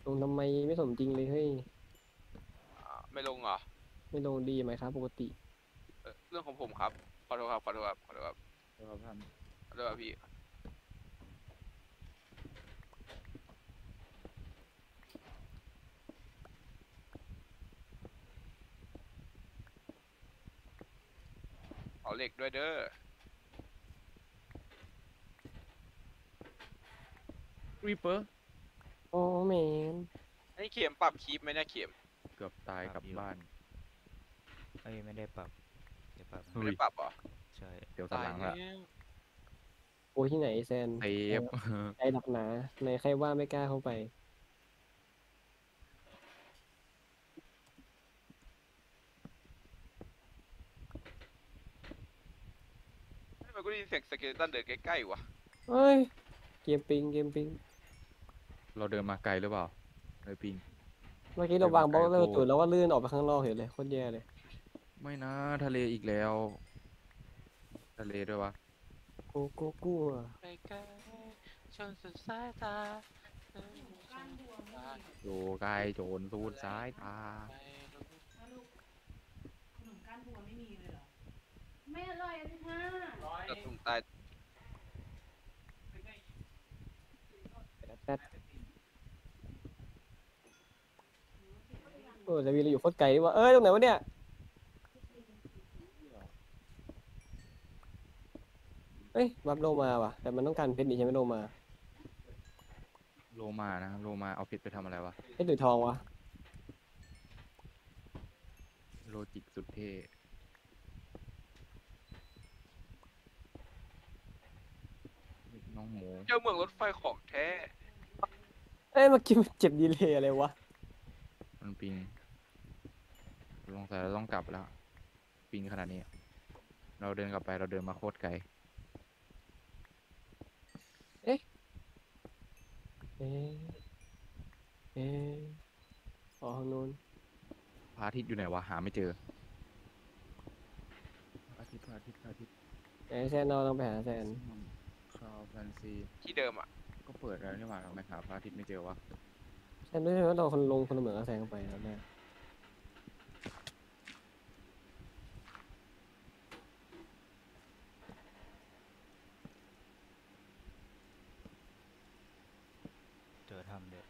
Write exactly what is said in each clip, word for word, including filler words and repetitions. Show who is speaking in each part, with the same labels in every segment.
Speaker 1: งทำไมไม่สมจริงเลยเฮ้ย
Speaker 2: อ่าไม่ลงเหรอ
Speaker 1: ไม่ลงดีไหมครับปกติ
Speaker 2: เออเรื่องของผมครับขอโทษครับขอโทษครับขอโทษครับ
Speaker 3: ครับท่าน
Speaker 2: ขอโทษครับพี่ขอเหล็กด้วยเด้อ
Speaker 3: รีเปอร์
Speaker 1: โอ้แมน
Speaker 2: ไอ้เข็มปรับคีปไหมเนี่ยเข็ม
Speaker 3: เกือบตายกลับบ้าน
Speaker 4: เอ้ยไม่ได้ปรับเดี๋ยวปรับให้
Speaker 2: ไม่
Speaker 3: เฮ้ย
Speaker 2: ได้ปรับเหรอ
Speaker 4: ใช่
Speaker 3: เดี๋ยวสัน
Speaker 2: ตาย
Speaker 3: หลังละ
Speaker 2: แล้ว
Speaker 1: โอ้ยที่ไหนแซน
Speaker 3: เซ
Speaker 1: ใจ
Speaker 3: ฟ
Speaker 1: ใจหนักหนาในใครว่าไม่กล้าเข้าไป
Speaker 2: ทำไมกูได้ยินเสียงสเกเลตันเดินใกล้ๆวะ
Speaker 1: เฮ้ยเกมปิงเกมปิง
Speaker 3: เราเดินมาไกลหรือเปล่าเลยปิง
Speaker 1: เมื่อกี้เราวางบล็อก
Speaker 3: เดินมาไกลโคตร
Speaker 1: เลิกจุดแล้วว่าลื่นออกไปข้างนอกเห็นเลยโคตรแย่เลย
Speaker 3: ไม่นะทะเลอีกแล้วทะเลด้วยวะ
Speaker 1: โกโก้กลัว
Speaker 2: ไปไกลชนสุดสายตา
Speaker 3: โยกายโจรสูดซ้ายตา
Speaker 5: แล้วลูกขนมก้านบัวไม่มีเลยเหรอ ไม่อร่อยเลยค่ะ
Speaker 2: จะตุ่มตาย
Speaker 1: แป๊ดโอ้แต่วีเราอยู่โคตรไกลดีว่าเอ้ยตรงไหนวะเนี่ยเอ้ยวับโลมาว่ะแต่มันต้องการเพชรนี่ใช่ไหมโลมา
Speaker 3: โลมานะโลมาเอาเพชรไปทำอะไรวะ
Speaker 1: เพชรหรือทองวะ
Speaker 3: โลจิกสุดเท่น้องหมู
Speaker 2: เจ้าเมืองรถไฟของแท้
Speaker 1: เอ้ยเมื่อกี้มันเจ็บดีเลยอะไรวะ
Speaker 3: มันปิงลงใส่เราต้องกลับแล้วปิงขนาดนี้เราเดินกลับไปเราเดินมาโคตรไกล
Speaker 1: เอ๊ะเอ๊ะเอ๊ะอ๋อทางนู้น
Speaker 3: พระอาทิตย์อยู่ไหนวะหาไม่เจอพระอาทิตย์พระอาทิตย์พระอาทิตย์
Speaker 1: ไหนแซนเราต้องไปหาแซน
Speaker 3: คราวแฟนซี
Speaker 2: ที่เดิมอ่ะ
Speaker 3: ก็เปิดแล้วนี่หว่าทำไมหาพระอาทิตย์ไม่เจอวะ
Speaker 1: แซนรู้ใช่ไหมว่าเราคนลงคนละเหมือนกับแซนเข้าไปแล้วแน่
Speaker 4: เจอทำเด็ด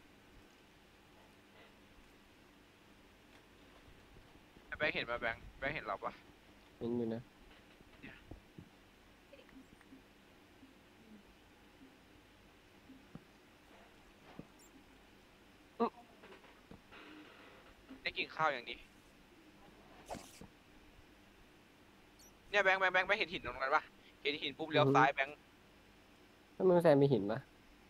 Speaker 2: แบงค์เห็นปะแบงค์แบงค์เห็นเราปะ
Speaker 1: เห็นอยู่นะอื้อ
Speaker 2: ได้กินข้าวอย่างนี้เนี่ยแบงค์แบงค์แบงค์แบงค์เห็นหินตรงนั้นปะเห็นหินปุ๊บเลี้ยวซ้ายแบงค์
Speaker 1: ถ้ามันแซนมีหินปะ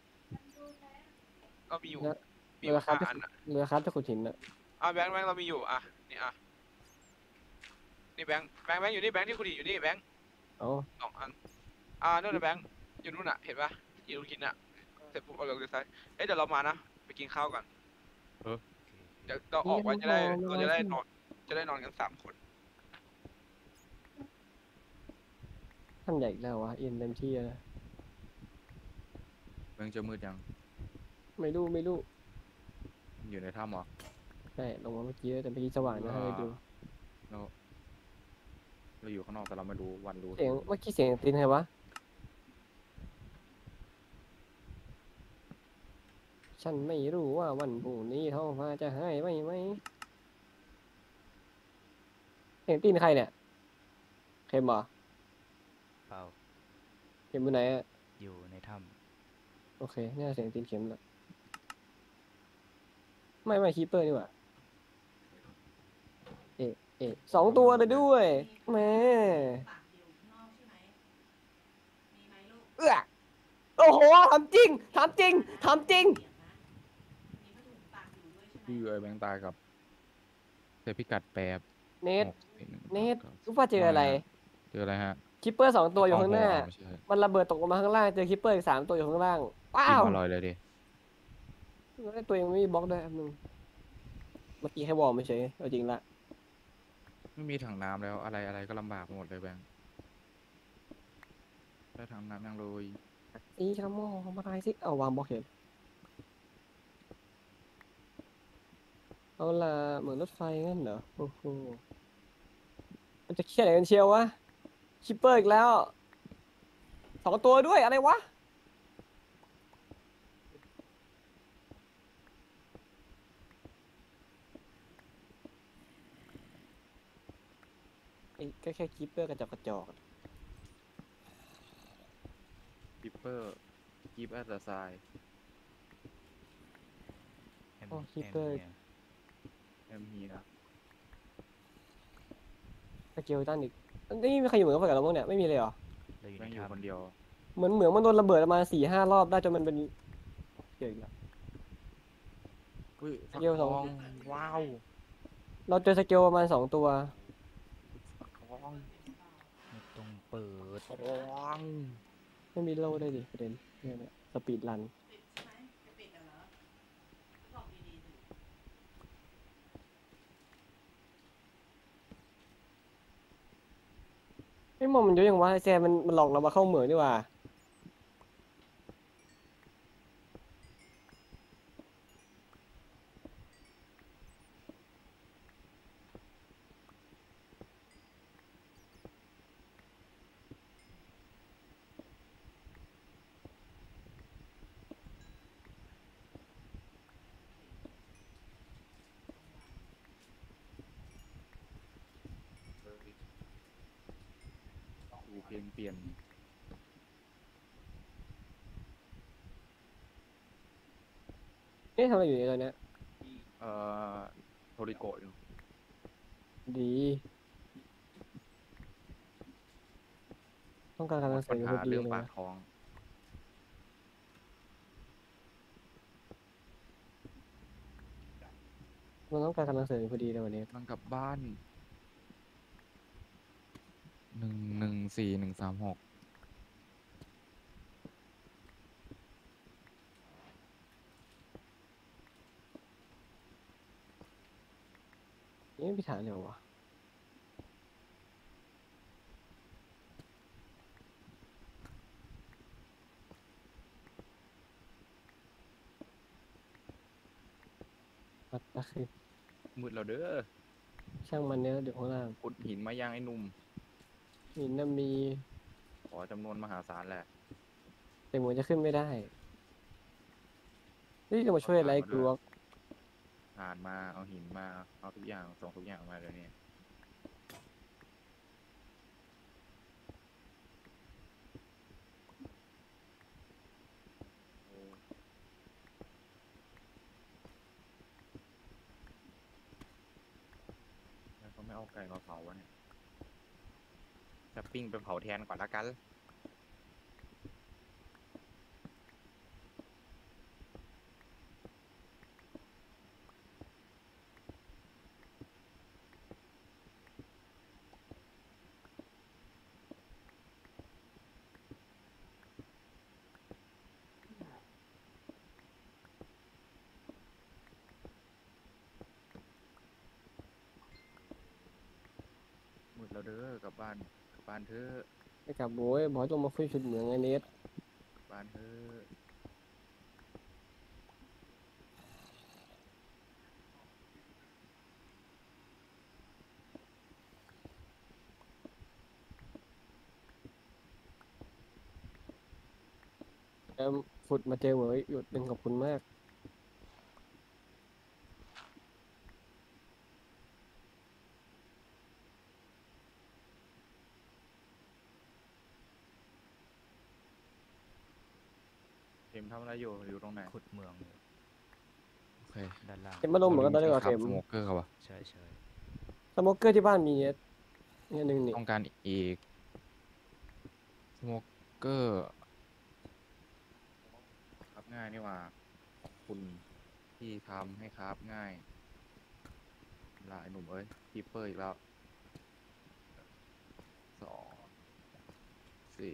Speaker 2: ก็มีอยู่
Speaker 1: แล้ว
Speaker 2: มีอยู่
Speaker 1: เรือครับ
Speaker 2: ห้า
Speaker 1: จะ
Speaker 2: อันอ่ะ
Speaker 1: เรือครับจะขุดหินอะ
Speaker 2: อ่ะแบงค์แบงค์เรามีอยู่อ่ะนี่อ่ะนี่แบงค์แบงค์แบงค์อยู่นี่แบงค์ที่คุณดีอยู่นี่แบงค์
Speaker 1: เอ๋อ
Speaker 2: สองอันอ่านู่นนะแบงค์อยู่นู่นอ่ะเห็นปะอยู่ตรงหินอ่ะเสร็จปุ๊บเอาเลี้ยวซ้ายเอ้ยเดี๋ยวเรามานะไปกินข้าวกันเดี๋ยวเราออกไว้จะได้เราจะได้นอนจะได้นอนกันสามคน
Speaker 1: ท่านใหญ่อีกแล้ววะอินเต็มที่แล้วนะ
Speaker 3: เมืองจะมืดยัง
Speaker 1: ไม่รู้ไม่รู้
Speaker 3: อยู่ในถ้ำเหรอ
Speaker 1: ใช่ลงมาเมื่อกี้แต่เมื่อกี้สว่างนะให้ไปดู
Speaker 3: เราเราอยู่ข้างนอกแต่เราไม่รู้วันรู้
Speaker 1: เสียงเมื่อกี้เสียงตีนใครวะฉันไม่รู้ว่าวันพรุ่งนี้ท้องฟ้าจะให้ไหมไหมเสียงตีนใครเนี่ยเข็มเหรอ
Speaker 4: เปล่า
Speaker 1: เข็มอยู่ไหนอะ
Speaker 4: อยู่ในถ้
Speaker 1: โอเคน่าจะเสียงตีนเข็มแหละไม่ไม่คีเปอร์นี่หว่าเอะเอะสองตัวเลยด้วยแหม่
Speaker 5: ปากอยู่ข้างนอกใช่ไหม มีไหมลูก
Speaker 1: เอื้อโอ้โหทำจริงทำจริงทำจริง
Speaker 5: เปียกนะมีผ้าถุงตากอยู่ด้วยใช่ไหม
Speaker 3: ชื่อไอ้แบงค์ตายกับเจอพิกัดแปบ
Speaker 1: เนท
Speaker 3: หกสี่หนึ่ง
Speaker 1: เนทรู้ว่าเจออะไร
Speaker 3: เจออะไรฮะ
Speaker 1: คิปเปอร์สองตัวอยู่ข้างหน้า
Speaker 3: ไม่ใช่
Speaker 1: มันระเบิดตกลงมาข้างล่าง เจอคิปเปอร์อีกสามตัวอยู่ข้างล่าง ว้า
Speaker 3: กิน
Speaker 1: ว
Speaker 3: อร่อยเลยดิ
Speaker 1: แล้วตัวยังไม่มีบล็อกด้วยอันนึงเมื่อกี้แค่วอร์มไม่ใช่เอาจริงละ
Speaker 3: ไม่มีถังน้ำแล้วอะไรอะไรก็ลำบากหมดเลยแบงค์ได้ถังน้ำยังเลย
Speaker 1: อีกระหมอมาตายสิ เอาวางบล็อกเห็นเอาล่ะเหมือนรถไฟงั้นเหรอโอ้โหมันจะเครียดอะไรกันเชียววะคิปเปอร์อีกแล้วสองตัวด้วยอะไรวะไอ้ก็แค่คิปเปอร์กระจอกกระจอก
Speaker 3: ปิปเปอร์กีบแอตเตอร์ไซ
Speaker 4: แอม
Speaker 1: โอ้
Speaker 4: แอม
Speaker 1: Keeper
Speaker 4: เนี่ย
Speaker 3: เอ็มฮีนะ
Speaker 1: สเกลตันอีกนี่มีใครอยู่เหมือนกับเราบ้างเนี่ยไม่มีเลยเหรอ
Speaker 4: เราอยู่
Speaker 3: แม่
Speaker 4: ใน
Speaker 3: งอยู่คน
Speaker 4: ถ้ำ
Speaker 3: เดียว
Speaker 1: เหมือนเหมือนมันโดนระเบิดประมาณสี่ห้ารอบได้จนมันเป็นเกี่ยวอีกแล้ว
Speaker 3: เฮ้ยฟัก
Speaker 1: เดียว
Speaker 3: ท
Speaker 1: สอง
Speaker 3: องว้าว
Speaker 1: เราเจอสเกลประมาณสองตัว
Speaker 3: ฟักทอง
Speaker 4: ไม่ต้องเปิด
Speaker 3: ทอง
Speaker 1: ไม่มีโล่ได้วยดิประเด็นเนี่ยเนี่ยสปีดรัน
Speaker 5: ปิดใช่ไหมจะปิดเหรอบอกดีๆสิ
Speaker 1: ไม่มองมันเยอะอย่างวะไอ้แซมมันมันหลอกเรามาเข้าเหมืองดีกว่า
Speaker 3: ดูเพลงเปลี่ยน
Speaker 1: นี่ทำอะไรอยู่ในตอนเนี้ย
Speaker 3: เอ่อโทริโกะอยู่
Speaker 1: ดีต้องการการ
Speaker 3: หม
Speaker 1: รั
Speaker 3: ด
Speaker 1: กษา
Speaker 3: ปัญ
Speaker 1: อยู่
Speaker 3: หา
Speaker 1: พอดี
Speaker 3: เรื่อง
Speaker 1: เลย
Speaker 3: ปาก
Speaker 1: นะ
Speaker 3: ท้อง
Speaker 1: มันต้องการการรักษาอยู่พอดีเลยวันนี้
Speaker 3: มันกลับบ้านหนึ่งหนึ่งสี่หนึ่งสามหก
Speaker 1: นี่ไม่มีฐานเลยวะปัดตะคือ
Speaker 3: มืดแล้วเด้อ
Speaker 1: ช่างมันเนื้อะเดี๋ยวข้างล่าง
Speaker 3: ขุดหินมายังไอ้หนุ่ม
Speaker 1: หินน่ะมี
Speaker 3: ขอจำนวนมหาศาลแหละ
Speaker 1: แต่เหมือนจะขึ้นไม่ได้นี่จะมาช่วยอะไรกูวะ
Speaker 3: ผ่านมาเอาหินมาเอาทุกอย่างส่งทุกอย่างมาเลยเนี่ยโอ้แล้วเขาไม่เอาไก่มาเผาวะเนี่ยจะปิ้งไปเผาแทนก่อนละกันมืดแล้วเด้อกลับบ้านกลับบ้านเถอะ
Speaker 1: ไอ้กับโบยบอกให้ต้องมาฟื้นชุดเหมืองไอ้เนส
Speaker 3: กลับบ้านเถอะ
Speaker 1: แอมฟุดมาเจอเหมืองหยุดเป็นขอบคุณมาก
Speaker 3: เข็มทำอะไรอยู่อยู่ตรงไหน
Speaker 4: ขุดเมืองอยู่
Speaker 3: โอเค
Speaker 4: ด้านล่าง
Speaker 1: เข็มมาลงเหมือนกันตอนนี้
Speaker 3: ค
Speaker 1: ก่
Speaker 3: รั
Speaker 1: อนเข็ม
Speaker 3: สโมเกอร์ครับวะ
Speaker 4: ใช่ใช่
Speaker 1: สโมกเกอร์ที่บ้านมีเนี่ยเนี่ยหนึ่งนี่
Speaker 3: ต้องการอีกสโมเกอร์ครับง่ายนี่หว่าขอบคุณที่ทำให้ครับง่ายลายหนุ่มเอ้ยคีเปอร์อีกแล้วสองสี่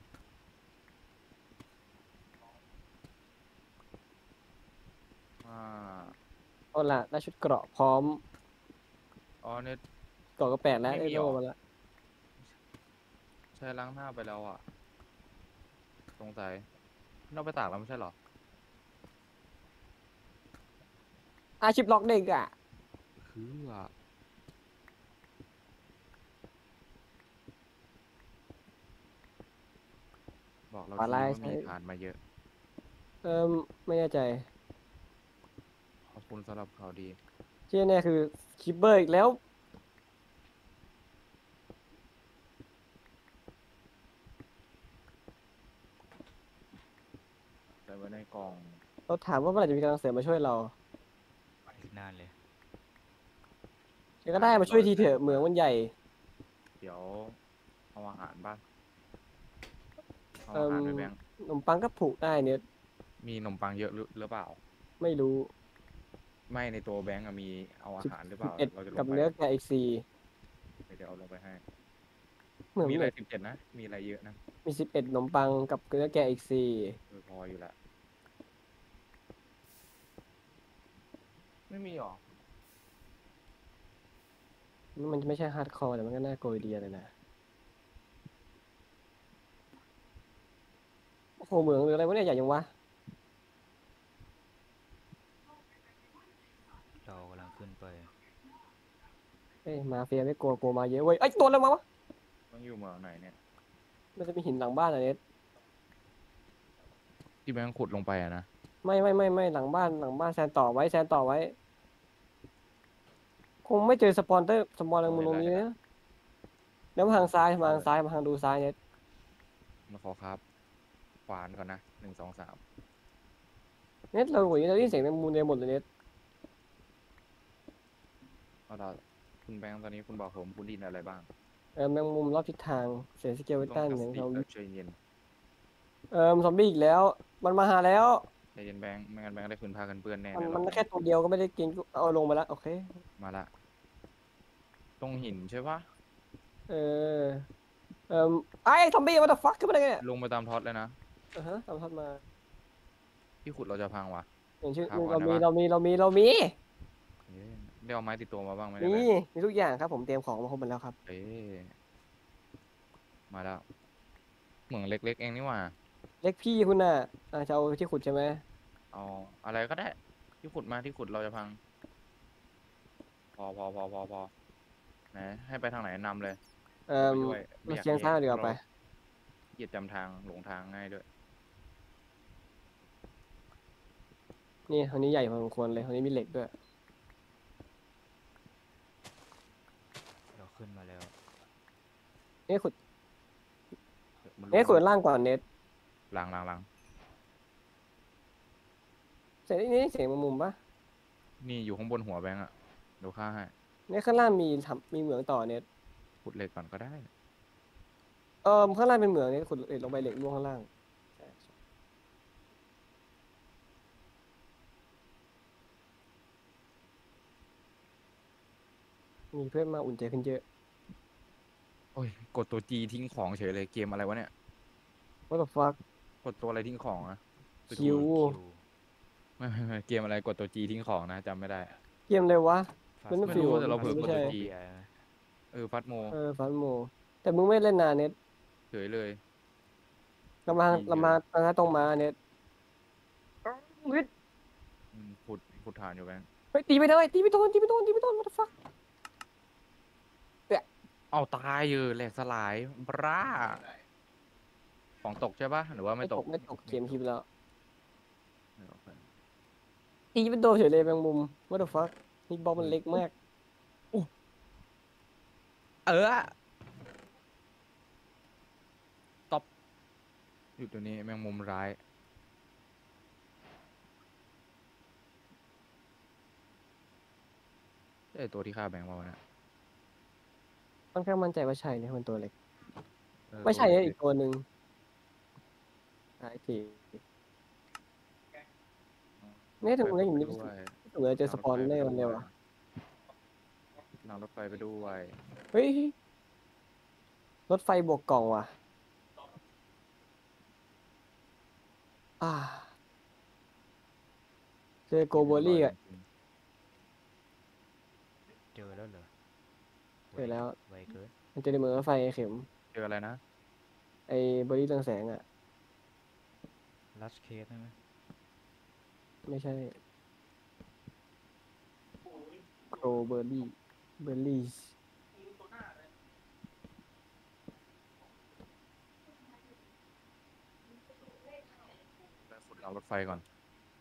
Speaker 3: ห้า
Speaker 1: เอาล่ะได้ชุดเกราะพร้อม
Speaker 3: อ๋อเนี่ย
Speaker 1: เกราะก็แปดแล้ว
Speaker 3: ไม่
Speaker 1: ได้
Speaker 3: มีหร
Speaker 1: โล่
Speaker 3: อ
Speaker 1: มาแล้ว
Speaker 3: ใช้ล้างหน้าไปแล้วอ่ะสงสัยเราไปตากแล้วไม่ใช่เหรอ
Speaker 1: อาชิปล็อกเด็กอ่ะ
Speaker 3: คืออะบอกเรา
Speaker 1: ขวา
Speaker 3: ที
Speaker 1: ลาย
Speaker 3: ว่า
Speaker 1: ใช้
Speaker 3: มีฐานมาเยอะ
Speaker 1: เอิมไม่แน่ใจ
Speaker 3: ขอบคุณสำหรับข่าวดี
Speaker 1: ที่แน่ๆคือคิปเปอร์อีกแล้ว
Speaker 3: ใส่ไว้ในกล่อง
Speaker 1: เราถามว่าเมื่อไหร่จะมีกำลังเสริมมาช่วยเรา
Speaker 4: อีกนานเลย
Speaker 1: เดี๋ยวก็ได้มาช่วยทีเถอะเหมืองมันใหญ่
Speaker 3: เดี๋ยวเอาอาหารบ้างเอา
Speaker 1: เอิ
Speaker 3: อาหาร
Speaker 1: ม
Speaker 3: ไปแบงค์
Speaker 1: ขนมปังก็ผูกได้เนี่ย
Speaker 3: มีขนมปังเยอะหรือหรือเปล่า
Speaker 1: ไม่รู้
Speaker 3: ไม่ในตัวแบงค์อะมีเอาอาหารหรือเปล่า
Speaker 1: เอ็ด
Speaker 3: เราจะล
Speaker 1: กับ
Speaker 3: งไป
Speaker 1: เนื้อแกะอีกสี่
Speaker 3: เดี๋ยวเอาลงไปให้
Speaker 1: เหมือน
Speaker 3: มีอะไร
Speaker 1: เหมือน
Speaker 3: สิบเจ็ดนะ มีอะไรเยอะนะ
Speaker 1: มีสิบเอ็ดขนมปังกับเนื้อแกะอีกสี่
Speaker 3: เออพออยู่ละไม่มีหรอ
Speaker 1: มันไม่ใช่ฮาร์ดคอร์แต่มันก็น่าโกยดีเลยนะ โอ้โหเหมืองหรืออะไรวะเนี่ยใหญ่ยังวะ
Speaker 4: เรากำลังขึ้นไป
Speaker 1: เอ้ยมาเฟียไม่กลัวกลัวมาเยอะเว้ยไอ้ยตัวอะไรมาวะ
Speaker 3: ต้องอยู่เมืองไหนเนี่ย
Speaker 1: มันจะมีหินหลังบ้านอะเน็ต
Speaker 3: ที่แบงค์ขุดลงไปอะนะ
Speaker 1: ไม่ไม่ไม่ไม่หลังบ้านหลังบ้านแซนต่อไว้แซนต่อไว้ คงไม่เจอสปอนเตอร์สปอนเตอร์มุมตรงนี้นะแล้วมาทางซ้ายมาทางซ้ายมาทางดูซ้ายเน็ต
Speaker 3: มาขอครับขวานก่อนนะหนึ่งสองสาม
Speaker 1: เน็ตเราอยู่เราได้ยินเสียงแมงมุมเต็มหมดเลยเน็ต
Speaker 3: เอาละคุณแบงค์ตอนนี้คุณบอกผมคุณไดยินอะไรบ้าง
Speaker 1: เออแมงมุมรอบทิศทางเสียงสเกล
Speaker 3: ต้
Speaker 1: ตั
Speaker 3: อง
Speaker 1: น
Speaker 3: ส
Speaker 1: เสียง
Speaker 3: ติ
Speaker 1: ซอม
Speaker 3: แบ
Speaker 1: บี้
Speaker 3: บใจเย็น
Speaker 1: เออซอมบี้อีกแล้ว มันมาหาแล้ว
Speaker 3: ใจเย็นแบงค์ไม่งั้นแบงค์ได้คืนพากันเปื้อนแน่
Speaker 1: มัน
Speaker 3: ในร
Speaker 1: มั
Speaker 3: อบ
Speaker 1: น
Speaker 3: นี้
Speaker 1: แค่ตัวเดียวก็ไม่ได้กินเอาลงไปแล้วโอเค
Speaker 3: มาละตรงหินใช่ปะ
Speaker 1: เออเออไอ้ซอมบี้what the fuck ขึ้นมาได้ไงเนี่ย
Speaker 3: ลงไปตามท็อตเลยนะ
Speaker 1: อ่าฮะตามทัดมา
Speaker 3: ที่ขุดเราจะพังวะ
Speaker 1: อย่างชื่อ
Speaker 3: ครับก่อน
Speaker 1: เรา
Speaker 3: ได้
Speaker 1: มี
Speaker 3: ปะ
Speaker 1: เรามีเรามีเรามี
Speaker 3: เอ๊ะได้เอาไม้ติดตัวมาบ้างไหม
Speaker 1: มี
Speaker 3: เนี่ยแบงค์
Speaker 1: มีทุกอย่างครับผมเตรียมของมาครบหมดแล้วครับ
Speaker 3: เอ๊ะมาแล้วเหมืองเล็กๆเองนี่หว่า
Speaker 1: เล็กพี่คุณน่ะอ่าจะเอาที่ขุดใช่ไหม
Speaker 3: เอาอะไรก็ได้ ที่ขุดมาที่ขุดเราจะพัง พอพอพอพอพอไหนให้ไปทางไหนนำเลย
Speaker 1: เออ
Speaker 3: ไปด้วยไม่
Speaker 1: เรา
Speaker 3: อยาก
Speaker 1: เชียงซ้ายดีกว่าไป
Speaker 3: เหยียดจำทางหลงทางง่ายด้วย
Speaker 1: นี่คนนี้ใหญ่พอสมควรเลยคนนี้มีเหล็กด้วย
Speaker 4: เราขึ้นมาแล้ว
Speaker 1: เอ๊ะขุด
Speaker 3: มัน
Speaker 1: เอ๊ะขุดด้านล่างก่อนเน็ต
Speaker 3: หลังหลังหลัง
Speaker 1: เสียงนี่เสียงมุมปะ
Speaker 3: นี่อยู่ข้างบนหัวแบงค์อะเดี๋ยวข้าให้
Speaker 1: เนี่ยข้างล่างมีทำมีเหมืองต่อเน็ต
Speaker 3: ขุดเหล็กก่อนก็ได้
Speaker 1: เออข้างล่างเป็นเหมืองเน็ตขุดเหล็กลงไปเหล็กล่วงข้างล่างมีเพื่อนมาอุ่นใจขึ้นเยอะ
Speaker 3: โอ้ยกดตัวจีทิ้งของเฉยเลยเกมอะไรวะเนี่ย
Speaker 1: what the fuck
Speaker 3: กดตัวอะไรทิ้งของอะ
Speaker 1: คิว
Speaker 4: คิว
Speaker 3: ไม่ไม่ไม่เกมอะไรกดตัวจีทิ้งของนะจำไม่ได้
Speaker 1: เกมเลยวะ
Speaker 4: Fast
Speaker 1: มันไม่
Speaker 3: ไม่
Speaker 1: ฟิว
Speaker 3: รู้แต่เราเผลอ
Speaker 1: ไม่
Speaker 3: กด
Speaker 1: ใช่
Speaker 3: ตัวจี
Speaker 4: เบียร์นะ
Speaker 3: เออฟัดโม
Speaker 1: เออฟันโมแต่มึงไม่เล่นนานเน็ต
Speaker 3: เฉยเลย
Speaker 1: เรามา
Speaker 3: ดีเยอะ
Speaker 1: เรามาเรามาตรงมาเน็ตเฮ้ย
Speaker 3: อืมขุดขุดฐานอยู่แบงค์
Speaker 1: เฮ้ยตีไปเลยตีไปโดนตีไปโดนตีไปโดน what the fuck
Speaker 3: เอาตายอยู่แหลกสลายบราของตกใช่ปะหรือว่าไม่ตก
Speaker 1: ไม่ตกเกมคลิปแล้ว
Speaker 3: ไม่ตก
Speaker 1: ตีไปโดนเฉยเลยแมงมุม what the fuck นี่บอลมันเล็กมาก
Speaker 3: เออตบอยู่ตัวนี้แมงมุมร้ายไอตัวที่ฆ่าแบงค์มาวะเนี่ย
Speaker 1: ค่อนข้างมั่นใจว่าใช่เนี่ยมันตัวเล็ก
Speaker 3: เออ
Speaker 1: ไม่ใช่
Speaker 3: ตัว
Speaker 1: เนี่ย
Speaker 3: เล็
Speaker 1: อีกตัวหนึ่งหายทีเนี่ยถึงเล็กอย่างนี้
Speaker 3: ด้วย
Speaker 1: ถึงเลยเจอสปอนเนอร์มันเร็วอ่ะ
Speaker 3: นั่งรถไฟไปด้วย
Speaker 1: เฮ้ยรถไฟบวกกล่องว่ะอ่าเจอโกโบลี่อ่ะ
Speaker 4: เจอแล้วเหรอ
Speaker 1: เจอแล้ว
Speaker 4: ไวเกิน
Speaker 1: มันจะในเมืองรถไฟเข็ม
Speaker 3: เจออะไรนะ
Speaker 1: ไอ้เบอร์รี่เรืองแสงอ่ะ
Speaker 4: ลัชเคสใช่ไหม
Speaker 1: ไม่ใช่โครเบอร์รี่เบอร์รี่
Speaker 3: ไปขุดรางรถไฟก่อน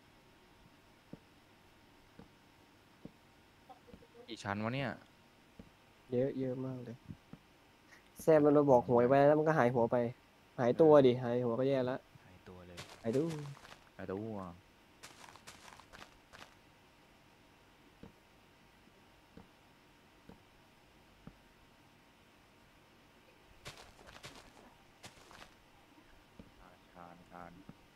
Speaker 3: กี่ชั้นวะเนี่ย
Speaker 1: เยอะเยอะมากเลยแซมมันมาบอกหวยไปแล้วมันก็หายหัวไป หายตัวดิหายหัวก็แย่แล้ว
Speaker 4: หายตัวเลย
Speaker 1: หายดู
Speaker 3: ไอ้ตัวอ่ะชานชาน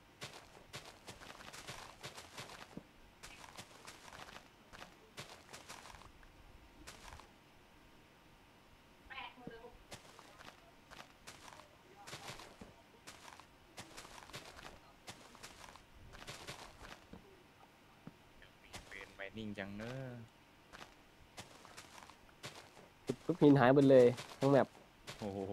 Speaker 3: เป็นไมนิ่งจังเนอะ
Speaker 1: ทุกหินหายหมดเลยทั้งแมป
Speaker 3: โอ้โห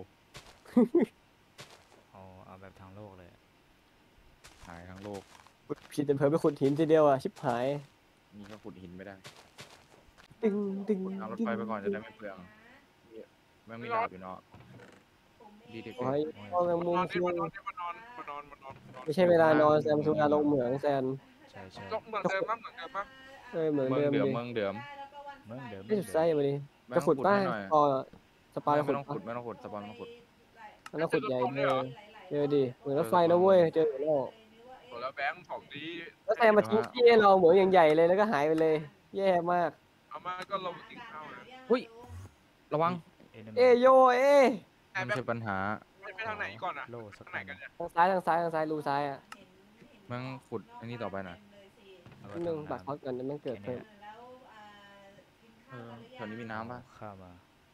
Speaker 4: เอาเอาแบบทางโลกเลยอะ
Speaker 3: หายทั้งโลก
Speaker 1: ผิดแต่เพิ่มไปขุดหินทีเดียวอ่ะชิบหาย
Speaker 3: นี่ก็ขุดหินไม่ได้
Speaker 1: ตึงตึง
Speaker 3: เอารถไฟไปก่อนจะได้ไม่เปลืองแม่งมีดาบอยู่เนาะดีดี
Speaker 1: โอ้ย
Speaker 4: โอ้ย
Speaker 1: เอาแมงมุม
Speaker 2: นอน
Speaker 1: คิ
Speaker 2: ดิ
Speaker 1: ว
Speaker 2: มานอนดิมานอนมานอนมานอนมานอน
Speaker 1: ไม่ใช่เวลานอนแซมคือเวลาลงเหมืองแซน
Speaker 4: ใช่ใช่
Speaker 2: ก็เหมือนเดิมมั้งเหมือนเดิมมั้ง
Speaker 1: เอ้ยเหมือน
Speaker 3: เมือง
Speaker 1: เดิม
Speaker 3: เดิม
Speaker 1: ดิ
Speaker 3: เมืองเดิม
Speaker 4: เมืองเดิม
Speaker 1: ไม่สุดไส้มาดิ
Speaker 3: แม่
Speaker 1: จะ
Speaker 3: ง
Speaker 1: ขุด
Speaker 3: ขุด
Speaker 1: ป้า
Speaker 3: ให้หน่อย
Speaker 1: พอสปา
Speaker 3: ไม่
Speaker 1: จะขุด
Speaker 3: ต้อง
Speaker 1: ปะ
Speaker 3: ขุดไม่ต้องขุดสปอนไม่ต้องขุด
Speaker 1: มันต้องขุดใหญ่เลยเจอดิเหมือนรถไฟนะเว้ยเจออยู่แล้ว
Speaker 2: โหแล้วแบงค์ของดี
Speaker 1: แล้วแซมมาทิ้งที่ให้เราเหมืองอย่างใหญ่เลยแล้วก็หายไปเลย แย่มาก
Speaker 2: เอามาก็ลงกินข้าวนะ
Speaker 3: อุ้ย ระวัง
Speaker 4: เอ็น
Speaker 1: เอยโยเอย
Speaker 2: ไอ้
Speaker 3: มัน
Speaker 2: แบง
Speaker 3: ใช่
Speaker 2: ค์
Speaker 3: ปัญหา
Speaker 2: ไปทางไหนก่อนอ่ะ
Speaker 4: โล่สัก
Speaker 2: ทางไหน
Speaker 4: อัน
Speaker 2: กันเนี่ย
Speaker 1: ทางซ้ายทางซ้ายทางซ้ายรูซ้ายอ่ะ
Speaker 3: แม่งขุดอันนี้ต่อไปหน่อย
Speaker 4: แล้วก็
Speaker 1: นิดนึง
Speaker 4: ทำ
Speaker 1: ปัก
Speaker 4: น้ำ
Speaker 1: ท็อตก่อนเดี๋ยวมันเกิดเพิ่ม
Speaker 3: เออแถวนี้มีน้ำปะ
Speaker 4: ข้ามมา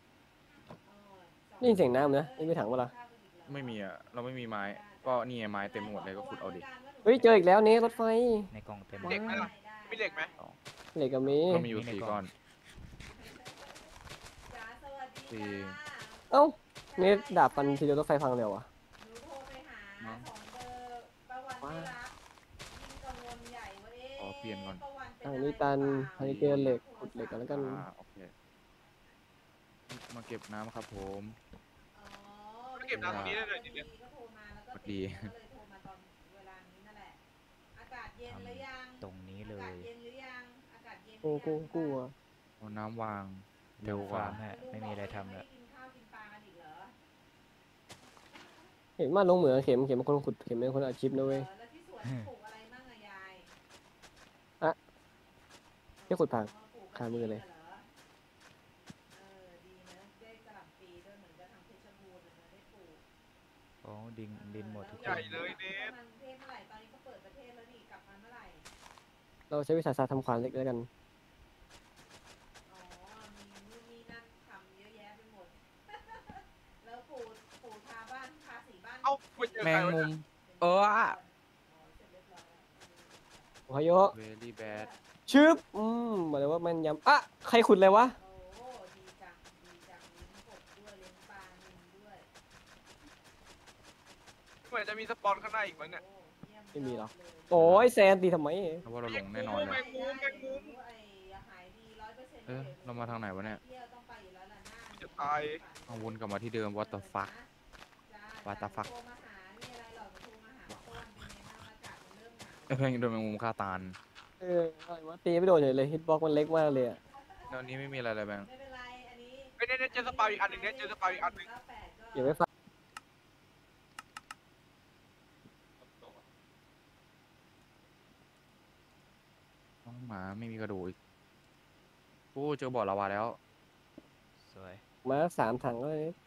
Speaker 1: นี่เสียงน้ำนะนี่ไม่ถังเวลา
Speaker 3: ไม่มีอ่ะ เราไม่มีไม้ ก็นี่ไงไม้เต็มหมดเลยก็ขุดเอาดิ
Speaker 1: เฮ้ยเจออีกแล้วนี่รถไฟ
Speaker 4: ในกล่องเต็ม
Speaker 2: เหล็กไหมล่ะมีเหล็กไหม
Speaker 1: เหล็กกับมี
Speaker 3: ก็มีอยู่สี่ก้อน สี่
Speaker 1: เอ้านี่ดาบฟันทีเดียวรถไฟพังเร็วอ่ะ
Speaker 3: มั้ง
Speaker 1: ว้า
Speaker 3: ขอเปลี่ยนก่อน
Speaker 1: ทางนี้ตันทางนี้เจอเหล็กขุดเหล็กกันแล้วกัน
Speaker 3: อ่าโอเคมาเก็บน้ำครับผม
Speaker 2: ไม่เก็บน้ำตรงนี้ได้เลยทีเดียว
Speaker 3: สวัสดี
Speaker 5: อากาศเย็นหรือยัง
Speaker 4: ตรงนี้เล
Speaker 5: อากาศ
Speaker 4: ย
Speaker 5: เย็นหรือยังอากาศเย็นห
Speaker 1: กู
Speaker 5: รือยัง
Speaker 1: กูกูอ่ะ
Speaker 3: เอาน้ำวางเร็วกว่า
Speaker 4: ฟาร์มฮะไม่มีอะไรทำแล้ว
Speaker 5: กินข้าวกินปลากันอีกเหรอ
Speaker 1: เห็นมาลงเหมืองเข็มเข็มเป็นคนขุดเข็มเป็นคนอาชีพนะเว้ย
Speaker 5: เออแล้วที่สวนปลูกอะไรมั่งอะยาย
Speaker 1: แค่ขุดผัก
Speaker 5: ปลูก
Speaker 1: คามือเลย
Speaker 5: หรเออดีนะได้กระหล่ำปีด้วยเหมือนกับทางเพชรบูรณ์เลยนะได้ปลูก
Speaker 4: อ๋อดินดินหมดทุก
Speaker 2: ให
Speaker 4: ค
Speaker 2: ญ่
Speaker 4: น
Speaker 2: เลยเนส
Speaker 5: มันประเทศเมื่อไหร่ตอนนี้ก็เปิดประเทศแล้วนี่กลับมาเมื่อไหร่
Speaker 1: เราใช้วิสาสะทำขวานเหล็กแล้วกัน
Speaker 5: อ๋อมีนู่นนี่นั่นทำเยอะแยะไปหมด แล้วปู่ปู่ทาบ้านทาสีบ้าน
Speaker 2: เอ้าไปเจอ
Speaker 3: แม
Speaker 2: ใครง วะ
Speaker 3: มุ
Speaker 2: เนี่ย
Speaker 3: ม เออ
Speaker 5: อ๋อเสร็จเรียบร้อยแล้ว
Speaker 1: โอ้ยโย
Speaker 3: very bad
Speaker 1: ชึบอืมบอกเลยว่าแมันยำอ่ะใครขุดเลยวะ
Speaker 5: โอ้ดีจังดีจังเลี้ยงกบด้วยเลี้ยงปลานิลด้วย
Speaker 2: เหมือนจะมีสปอนข้างหน้าอีกมั้งเนี่ย
Speaker 5: โอ้เยี่ย
Speaker 1: ไม่มีหรอก
Speaker 5: ยดเลย
Speaker 1: โอ้ยแซนตีทำไม
Speaker 3: เพราะว่าเราลงแน่นอนเลย
Speaker 2: แมงมุมแมงมุม
Speaker 5: ไอ้หายดีร้อยเปอร์เซ็นต์
Speaker 3: เอ๊ะเรามาทางไหนวะเนี่ย
Speaker 5: เที่ยวต้องไปอยู่แล้วล่ะหน้า
Speaker 2: จะตาย
Speaker 3: เอาวนกลับมาที่เดิม what the fuck
Speaker 5: จ้า
Speaker 3: what the fuck
Speaker 5: โทรมาหามีอะไรหรอกโทรมาหาต้นเป็นไงบ้างอากาศมันเริ่มหนาว
Speaker 3: ไอ้เพื่อนโดนแมงมุมฆ่าตาย
Speaker 1: เอออะไรวะตีไม่โดนเลยเลยฮิตบ็อกมันเล็กมากเลยอะ
Speaker 3: ตอนนี้ไม่มีอะไรเลยแบงค์
Speaker 5: ไม่เป็นไรอันนี้
Speaker 2: เฮ้ยเนี่ยเจอสปาอีกอันหนึ่งเนี่ยเจอสปาอีกอันหนึ่ง
Speaker 5: เก้าแปดก็
Speaker 1: เดี๋ยวไม่ฟัง
Speaker 3: น้องหมาไม่มีกระดูกอีกโอ้เจอบ่อลาวาแล้ว
Speaker 4: สวย
Speaker 1: มาสามถังก็เลย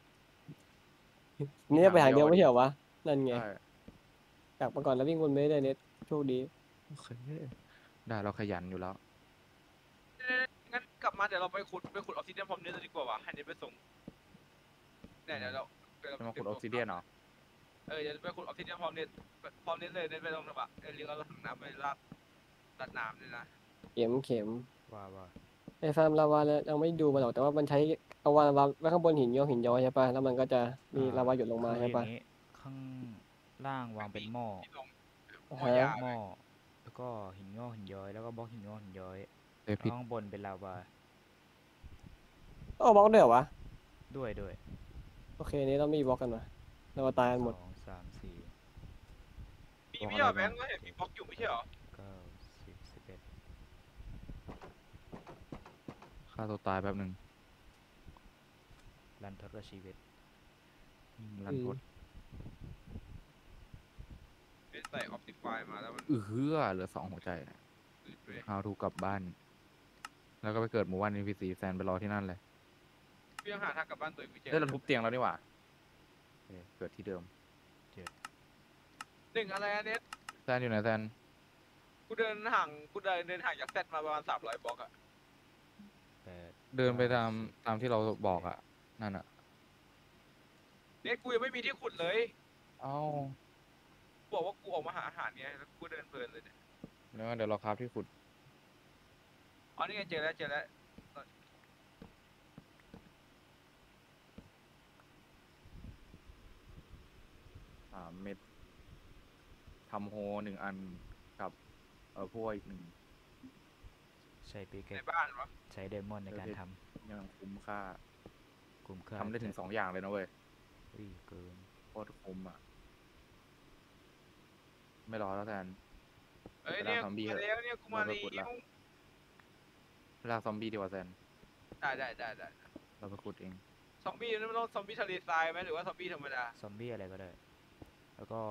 Speaker 1: เนี่ยไปทางเดียวไม่ใช่เหรอวะนั่นไง
Speaker 3: ได้
Speaker 1: กลับมาก่อนแล้ววิ่งวนไปได้เน็ตโชคดี
Speaker 3: โอเคได้เราขยันอยู่แล้ว
Speaker 2: งั้นกลับมาเดี๋ยวเราไปขุดไปขุดออกซิเดียนพร้อมเนื้อดีกว่าว่ะให้เน็ตไปส่งเนี่ยเดี๋ยวเราเดี๋ยวเรา
Speaker 3: จะมาขุดออกซิเดียนเหรอ
Speaker 2: เออเดี๋ยวไปขุดออกซิเดียนพร้อมเน็ตพร้อมเน็ตเลยเน็ตไปลงนะปะเออเรียกเราถังน้ำไปราดราดน้ำเลยนะ
Speaker 1: เข็มเข็ม
Speaker 4: ว่าว่า
Speaker 1: ไอ้ฟาร์มลาวาเนี่ยยังไม่ดูมาหรอกแต่ว่ามันใช้เอาวาลาวาไว้ข้างบนหินย้อยหินย้อยใช่ปะแล้วมันก็จะมีลาวาหยดลงมา
Speaker 4: คือ
Speaker 1: ใช่
Speaker 4: อย่า
Speaker 1: ปะ
Speaker 4: งนี้ข้างล่างวางเป็นหม้อ
Speaker 2: ที่ลง
Speaker 1: อ่า
Speaker 2: หม้อ
Speaker 1: ฮะ
Speaker 2: ยา
Speaker 4: หม้อแล้วก็หินงอกหินย้อยแล้วก็บล็อกหินงอกหินย้อย
Speaker 3: เอ้ยผิด
Speaker 4: ข้างบนเป็นลาวา
Speaker 1: โอ้บล็อกเดียววะ
Speaker 4: ด้วยด้วย
Speaker 1: โอเคนี้เราไม่มีบล็อกกันวะเรามาตายกันหมด
Speaker 4: สองสามสี่
Speaker 2: มีไม่ใช่เหรอแบงค์ก็เห็นมีบล็อกอยู่ไม่ใช่เหรอ
Speaker 4: เก้าสิบสิบเอ็ด
Speaker 3: ฆ่าตัวตายแป๊บหนึ่ง
Speaker 4: รันทดกับชีวิต
Speaker 3: อืมรันทด
Speaker 2: เป็นใส่ออปติฟายมาแล้วมัน
Speaker 3: อือเฮือเหลือสองหัวใจ
Speaker 2: อืดเลย
Speaker 3: เอาทูกลับบ้าน แล้วก็ไปเกิดหมู่บ้าน เอ็น พี ซี แซนไปรอที่นั่นเลย
Speaker 2: พี่ยังหาทางกลับบ้านตัวเองไม่เจอ
Speaker 3: เฮ้ยเราทุบเตียงแล้วนี่หว่าโอเคเกิดที่เดิม
Speaker 2: หนึ่งอะไรอะเน็ต
Speaker 3: แซนอยู่ไหนแซน
Speaker 2: กูเดินห่างกูเดินเดินห่างจากเซตมาประมาณสามร้อยบล็อกอะ
Speaker 4: แปด
Speaker 3: เดินไปตามตามที่เราบอกอ่ะ นั่นอ่ะ
Speaker 2: เน็ตกูยังไม่มีที่ขุดเลย
Speaker 3: เอ้า
Speaker 2: บอกว่ากูออกมาหาอาหารไงแล้วกูเดินเพลินเลยเนี่ย
Speaker 3: แล้วเดี๋ยวเราคราฟที่ขุด
Speaker 2: อ๋อนี่ไงเจอแล้วเจอแล้ว
Speaker 3: สามเม็ดทำโฮหนึ่งอันกับ เออพวกอีกหนึ่ง
Speaker 4: ใช้ปีกเก
Speaker 2: ใน
Speaker 4: ต
Speaker 2: บ้านวะ
Speaker 4: ใช้เดมอนในการ
Speaker 3: โอเค
Speaker 4: ท
Speaker 3: ยังคุ้มค่า
Speaker 4: ำคุ้มค่า
Speaker 3: ทำได้ถึงสองอย่างเลยนะเว้ย
Speaker 4: เฮ้ยเกิน
Speaker 3: โคตรคุ้มอ่ะ ไม่รอแล้วแซน
Speaker 2: เอ้ยเนี่ย
Speaker 3: ไปล่าซอมบี้
Speaker 2: กู
Speaker 3: เถ
Speaker 2: มา
Speaker 3: อะ
Speaker 2: แล้วเนี่ยกูมา
Speaker 3: เราไปขุด
Speaker 2: แล้
Speaker 3: ละ
Speaker 2: ว
Speaker 3: ลากซอมบี้ดีกว่าแซน
Speaker 2: ได้ได้ได้ได้
Speaker 3: เราไปขุดเอง
Speaker 2: ซอมบี้นั่นมันต้องซอมบี้ทะเลทรายไหมหรือว่าซอมบี้ธรรมดา
Speaker 4: ซอมบี้อะไรก็ได้ แล้วก็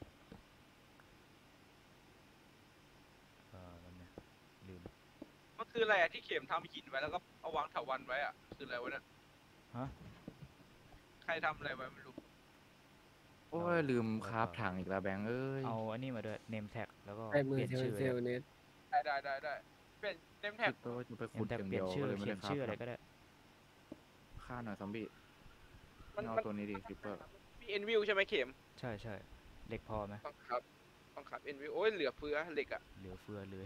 Speaker 4: เออนั่นนะลืม
Speaker 2: มันคืออะไรอะที่เข็มทำหินไว้แล้วก็เอาวางถาวันไว้อะคืออะไรวะเนี่ย
Speaker 4: ฮะ
Speaker 2: ใครทำอะไรไว้ไม่รู้
Speaker 3: โอ้ย ลืมคราฟถังอีกแล้วแบงค์เอ้ย
Speaker 4: เอาอันนี้มาด้วย name tag แล้วก็
Speaker 1: ไอ้มื
Speaker 4: เป
Speaker 1: อ
Speaker 4: ลี่ยน
Speaker 1: เซล
Speaker 4: ชื่อ
Speaker 1: ล์เซลล์เน็ต
Speaker 2: ได้ได้ได้ได้เป็นเต็มแท็
Speaker 3: คิ
Speaker 2: ก
Speaker 3: ดว่าจะไป
Speaker 4: เน
Speaker 3: ขุด
Speaker 4: มแท็ก
Speaker 3: อย่าง
Speaker 4: เปลี่
Speaker 3: เดี
Speaker 4: ย
Speaker 3: ย
Speaker 4: น
Speaker 3: ว
Speaker 4: ชื่อ
Speaker 3: เลยไม่
Speaker 4: เขีย
Speaker 3: ได้
Speaker 4: น
Speaker 3: คราฟ
Speaker 4: ชื่ออะไรก็ได้
Speaker 3: ฆ่าหน่อยซอมบี้
Speaker 2: มัน
Speaker 3: เอา
Speaker 2: มัน
Speaker 3: ตัวนี้ดิคิปเปอร์
Speaker 2: มีเอ็นวิวใช่ไหมเข็ม
Speaker 4: ใช่ใช่เหล็กพอไหม
Speaker 2: ต้องครับต้องครับเอ็นวิวโอ้ยเหลือเฟือเหล็กอะ
Speaker 4: เหลือเฟือเลย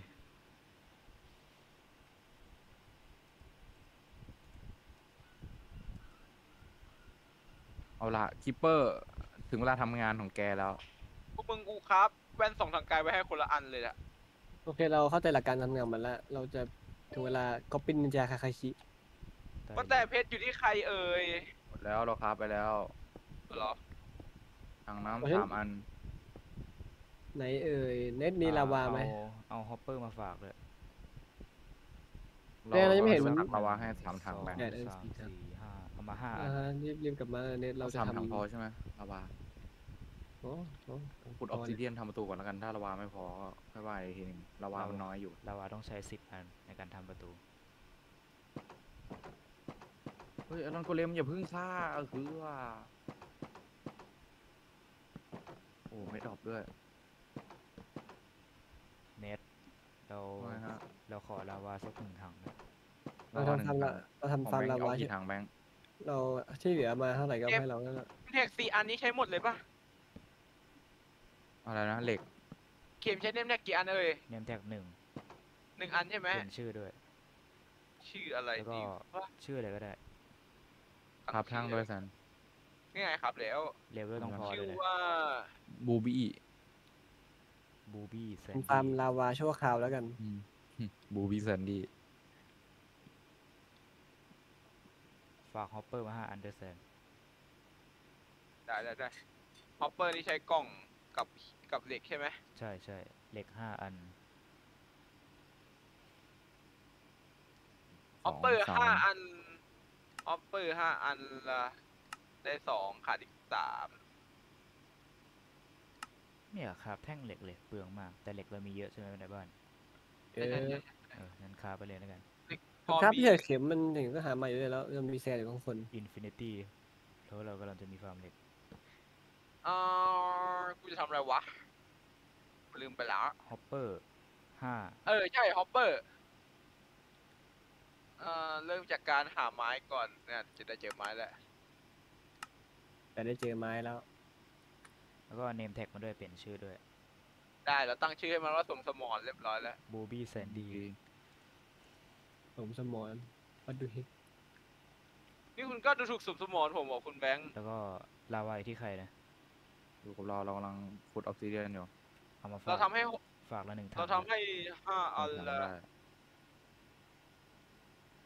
Speaker 3: เอาละคิปเปอร์ถึงเวลาทำงานของแกแล้ว
Speaker 2: พวกมึงกูครับแว่นสองทางไกลไว้ให้คนละอันเลยอะ
Speaker 1: โอเคเราเข้าใจหลักการทำงานมันแล้วเราจะถึงเวลาก๊อปปี้นินจาคาคาชิ
Speaker 4: ได้
Speaker 2: ว่าแต่เพชรอยู่ที่ใครเอ่ย
Speaker 3: หมดแล้วเราคราฟไปแล้ว
Speaker 2: เหรอ
Speaker 3: ถังน้ำสามอัน
Speaker 1: ไหนเอ่ยเน็ตมีลาวาไหม
Speaker 4: เอเอาฮอปเปอร์มาฝากเลย
Speaker 1: แต่เรายังไม่เห็นมัน
Speaker 3: ตักลาวาให้สามถังแบงค์
Speaker 4: ส
Speaker 1: ได้
Speaker 4: อง
Speaker 1: ได้
Speaker 4: สาม
Speaker 1: สี่ถัง
Speaker 4: สี่ห้าเอามาห้าอั
Speaker 1: อ่าน ฮะรีบรีบกลับมาเน็ตเรา
Speaker 3: เรา
Speaker 1: จะ
Speaker 3: สามถัง
Speaker 1: ทำ
Speaker 3: พอใช่ไหมลาวา
Speaker 1: โอ้โห
Speaker 3: ขุดออกซิเดียนทำประตูก่อนแล้วกัน ถ้าลาวาไม่พอก็ค่อยว่าอีกทีหนึงลาวามันน้อยอยู่
Speaker 4: ลาวาต้องใช้สิบอันในการทำประตู
Speaker 3: เฮ้ยอลอนโกเลมอย่าเพึ่งฆ่าเออคือว่า โอ้ไม่ดรอปด้วย
Speaker 4: เน็ตเรา
Speaker 3: ว่าไงฮะ
Speaker 4: เราขอลาวาสักหนึ่งถังนะ
Speaker 1: เรา
Speaker 3: ลาวาหนึ่ง
Speaker 1: ทำฟาร์ม
Speaker 3: ถั
Speaker 1: ละ
Speaker 3: ง
Speaker 1: เรา
Speaker 3: ของ
Speaker 1: ทำฟาร์ม
Speaker 3: แบง
Speaker 1: ลา
Speaker 3: ค์เอา
Speaker 1: วา
Speaker 3: กี่ถังแบงค์
Speaker 1: เราที่เหลือมาเท่าไหร่ก็ให้เราแล้วล่ะ
Speaker 2: แท็กสี่อันนี้ใช้หมดเลยปะ
Speaker 3: อะไรนะเหล็ก
Speaker 2: เข็มใช้เนมแท็กกี่อันเอ่ย
Speaker 4: เนมแท็กหนึ่ง
Speaker 2: หนึ่งอันใช่ไหม
Speaker 4: เปลี่ยนชื่อด้วย
Speaker 2: ชื่ออะไร
Speaker 4: แล้วก็
Speaker 2: ดีวะ
Speaker 4: ชื่ออะไรก็ได้
Speaker 3: คราฟทั้งด้วยสัน
Speaker 2: นี่ไงครับแล้ว
Speaker 4: เลเวลต้องพอ
Speaker 2: ชื่
Speaker 4: เล
Speaker 2: อย
Speaker 4: นะ
Speaker 2: ว่า
Speaker 3: บูบี้
Speaker 4: บูบี้แซน
Speaker 1: ทำฟาร์มลาวาชั่วคราวแล้วกัน
Speaker 3: บูบี้แซนดี้
Speaker 4: ฝากฮอปเปอร์มาห้าอันเดอร์แซน
Speaker 2: ได้ได้ได้ฮอปเปอร์นี่ใช้กล่องกับกับเหล็กใช่ไหม
Speaker 4: ใช่ใช่เหล็กห้าอัน
Speaker 2: ฮอปเปอร์ห้าอันฮอปเปอร์ห้าอันละได้สองขาดอีกสาม
Speaker 4: เนี่ยครับแท่งเหล็กเลยเปลืองมาก แต่เหล็กเรามีเยอะใช่ไหมในบ้าน
Speaker 1: เออ
Speaker 4: เอองั้นคาไปเลยแล้วกัน
Speaker 2: พอ
Speaker 1: ครับ
Speaker 2: มี
Speaker 1: พี่เฉยเข็มมันถึงก็หามาอยู่เลยแล้วยังมีแซนอยู่ข้างคน
Speaker 4: อินฟินิตี้แล้วเรากำลังจะมีฟาร์มเหล็ก
Speaker 2: อ่ากูจะทำอะไรวะ ลืมไปแล้ว
Speaker 4: ฮอปเปอร์ห้า
Speaker 2: เออ ใช่ฮอปเปอร์เอ่อเริ่มจากการหาไม้ก่อนเนี่ยจะได้เจอไม้แล้ว
Speaker 1: แต่ได้เจอไม้แล้ว
Speaker 4: แล้วก็เนมแท็กมาด้วยเปลี่ยนชื่อด้วย
Speaker 2: ได้เราตั้งชื่อให้มันว่าสมสมอนเรียบร้อยแล้ว
Speaker 4: บูบี้แซนดี้
Speaker 1: ผมสมอนวัดดูฮิต
Speaker 2: นี่คุณก็ดูถูกสมสมอนผมบอกคุณแบงค์
Speaker 4: แล้วก็ลาวาอยู่ที่ใครนะ
Speaker 3: อยู่กับเราเรากำลังขุดออกซิเดียนอยู่
Speaker 4: เอามาฝา
Speaker 2: เรา
Speaker 4: ก
Speaker 2: ทำให้
Speaker 4: ฝากละหนึ่งถัง
Speaker 2: เราทำให้ห้าอัน
Speaker 3: ทำ
Speaker 2: ละ
Speaker 3: ได้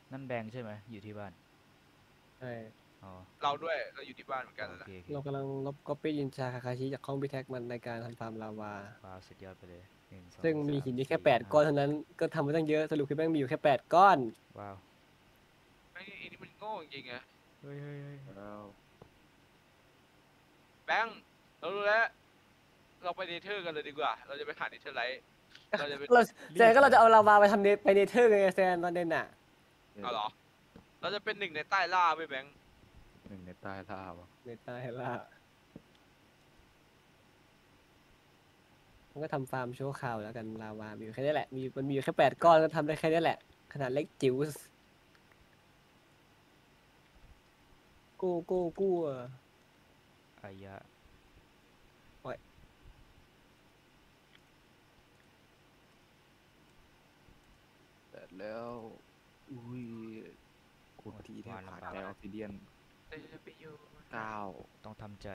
Speaker 4: นั่นแบงค์ใช่ไหมอยู่ที่บ้าน
Speaker 1: ใช่
Speaker 4: อ๋อ
Speaker 2: เราด้วยเราอยู่ที่บ้านเหมือนกัน
Speaker 4: โอ
Speaker 2: นั่นแหละ
Speaker 4: เคโอเค
Speaker 1: เรากำลังลบก๊อปปี้ยินชาคาคาชิจากห้องพี่แท็กมันในการทำฟาร์มลาวา
Speaker 4: ว้าวสุดยอดไปเลยหนึ่งสอง
Speaker 1: ซึ่งมี
Speaker 4: สา
Speaker 1: หินอยู่แค่
Speaker 4: สี่
Speaker 1: แปด
Speaker 4: ห้า
Speaker 1: ก้อนเท่านั้นก็ทำมาตั้งเยอะสรุปคือแม่งมีอยู่แค่แปดก้อน
Speaker 4: ว้าว
Speaker 2: ไอ้ไอ้นี่มันโง่จริงๆไง
Speaker 4: เฮ้ยเฮ้ยเฮ้ย
Speaker 3: แล้ว
Speaker 2: แบงค์เรารู้แล้วเราไปเนเธอร์กันเลยดีกว่า เราจะไปหาเนเธอร์ไลท์เราจะไป
Speaker 1: เราแซนก็เราจะเอาลาวาไปทำเนไปเนเธอร์ไงแซนตอนเด่นน่ะ
Speaker 2: เอาเหรอ เราจะเป็นหนึ่งในใต้ล่าไปแบงค์
Speaker 3: หนึ่งในใต้ท่าวะ
Speaker 1: ในใต้ล่ามันก็ทำฟาร์มชั่วคราวแล้วกันลาวามีอยู่แค่นี้แหละมีมันมีอยู่แค่แปดก้อนก็ทำได้แค่นี้แหละขนาดเล็กจิ๋วกู้กู้กู้อะ
Speaker 4: อายะ
Speaker 3: แต่แล้วอุ้ยขุดทีแทบขาดใจออกซิเดียน
Speaker 2: เราจะไปอยู่
Speaker 3: เก้า
Speaker 4: ต้องทำใจ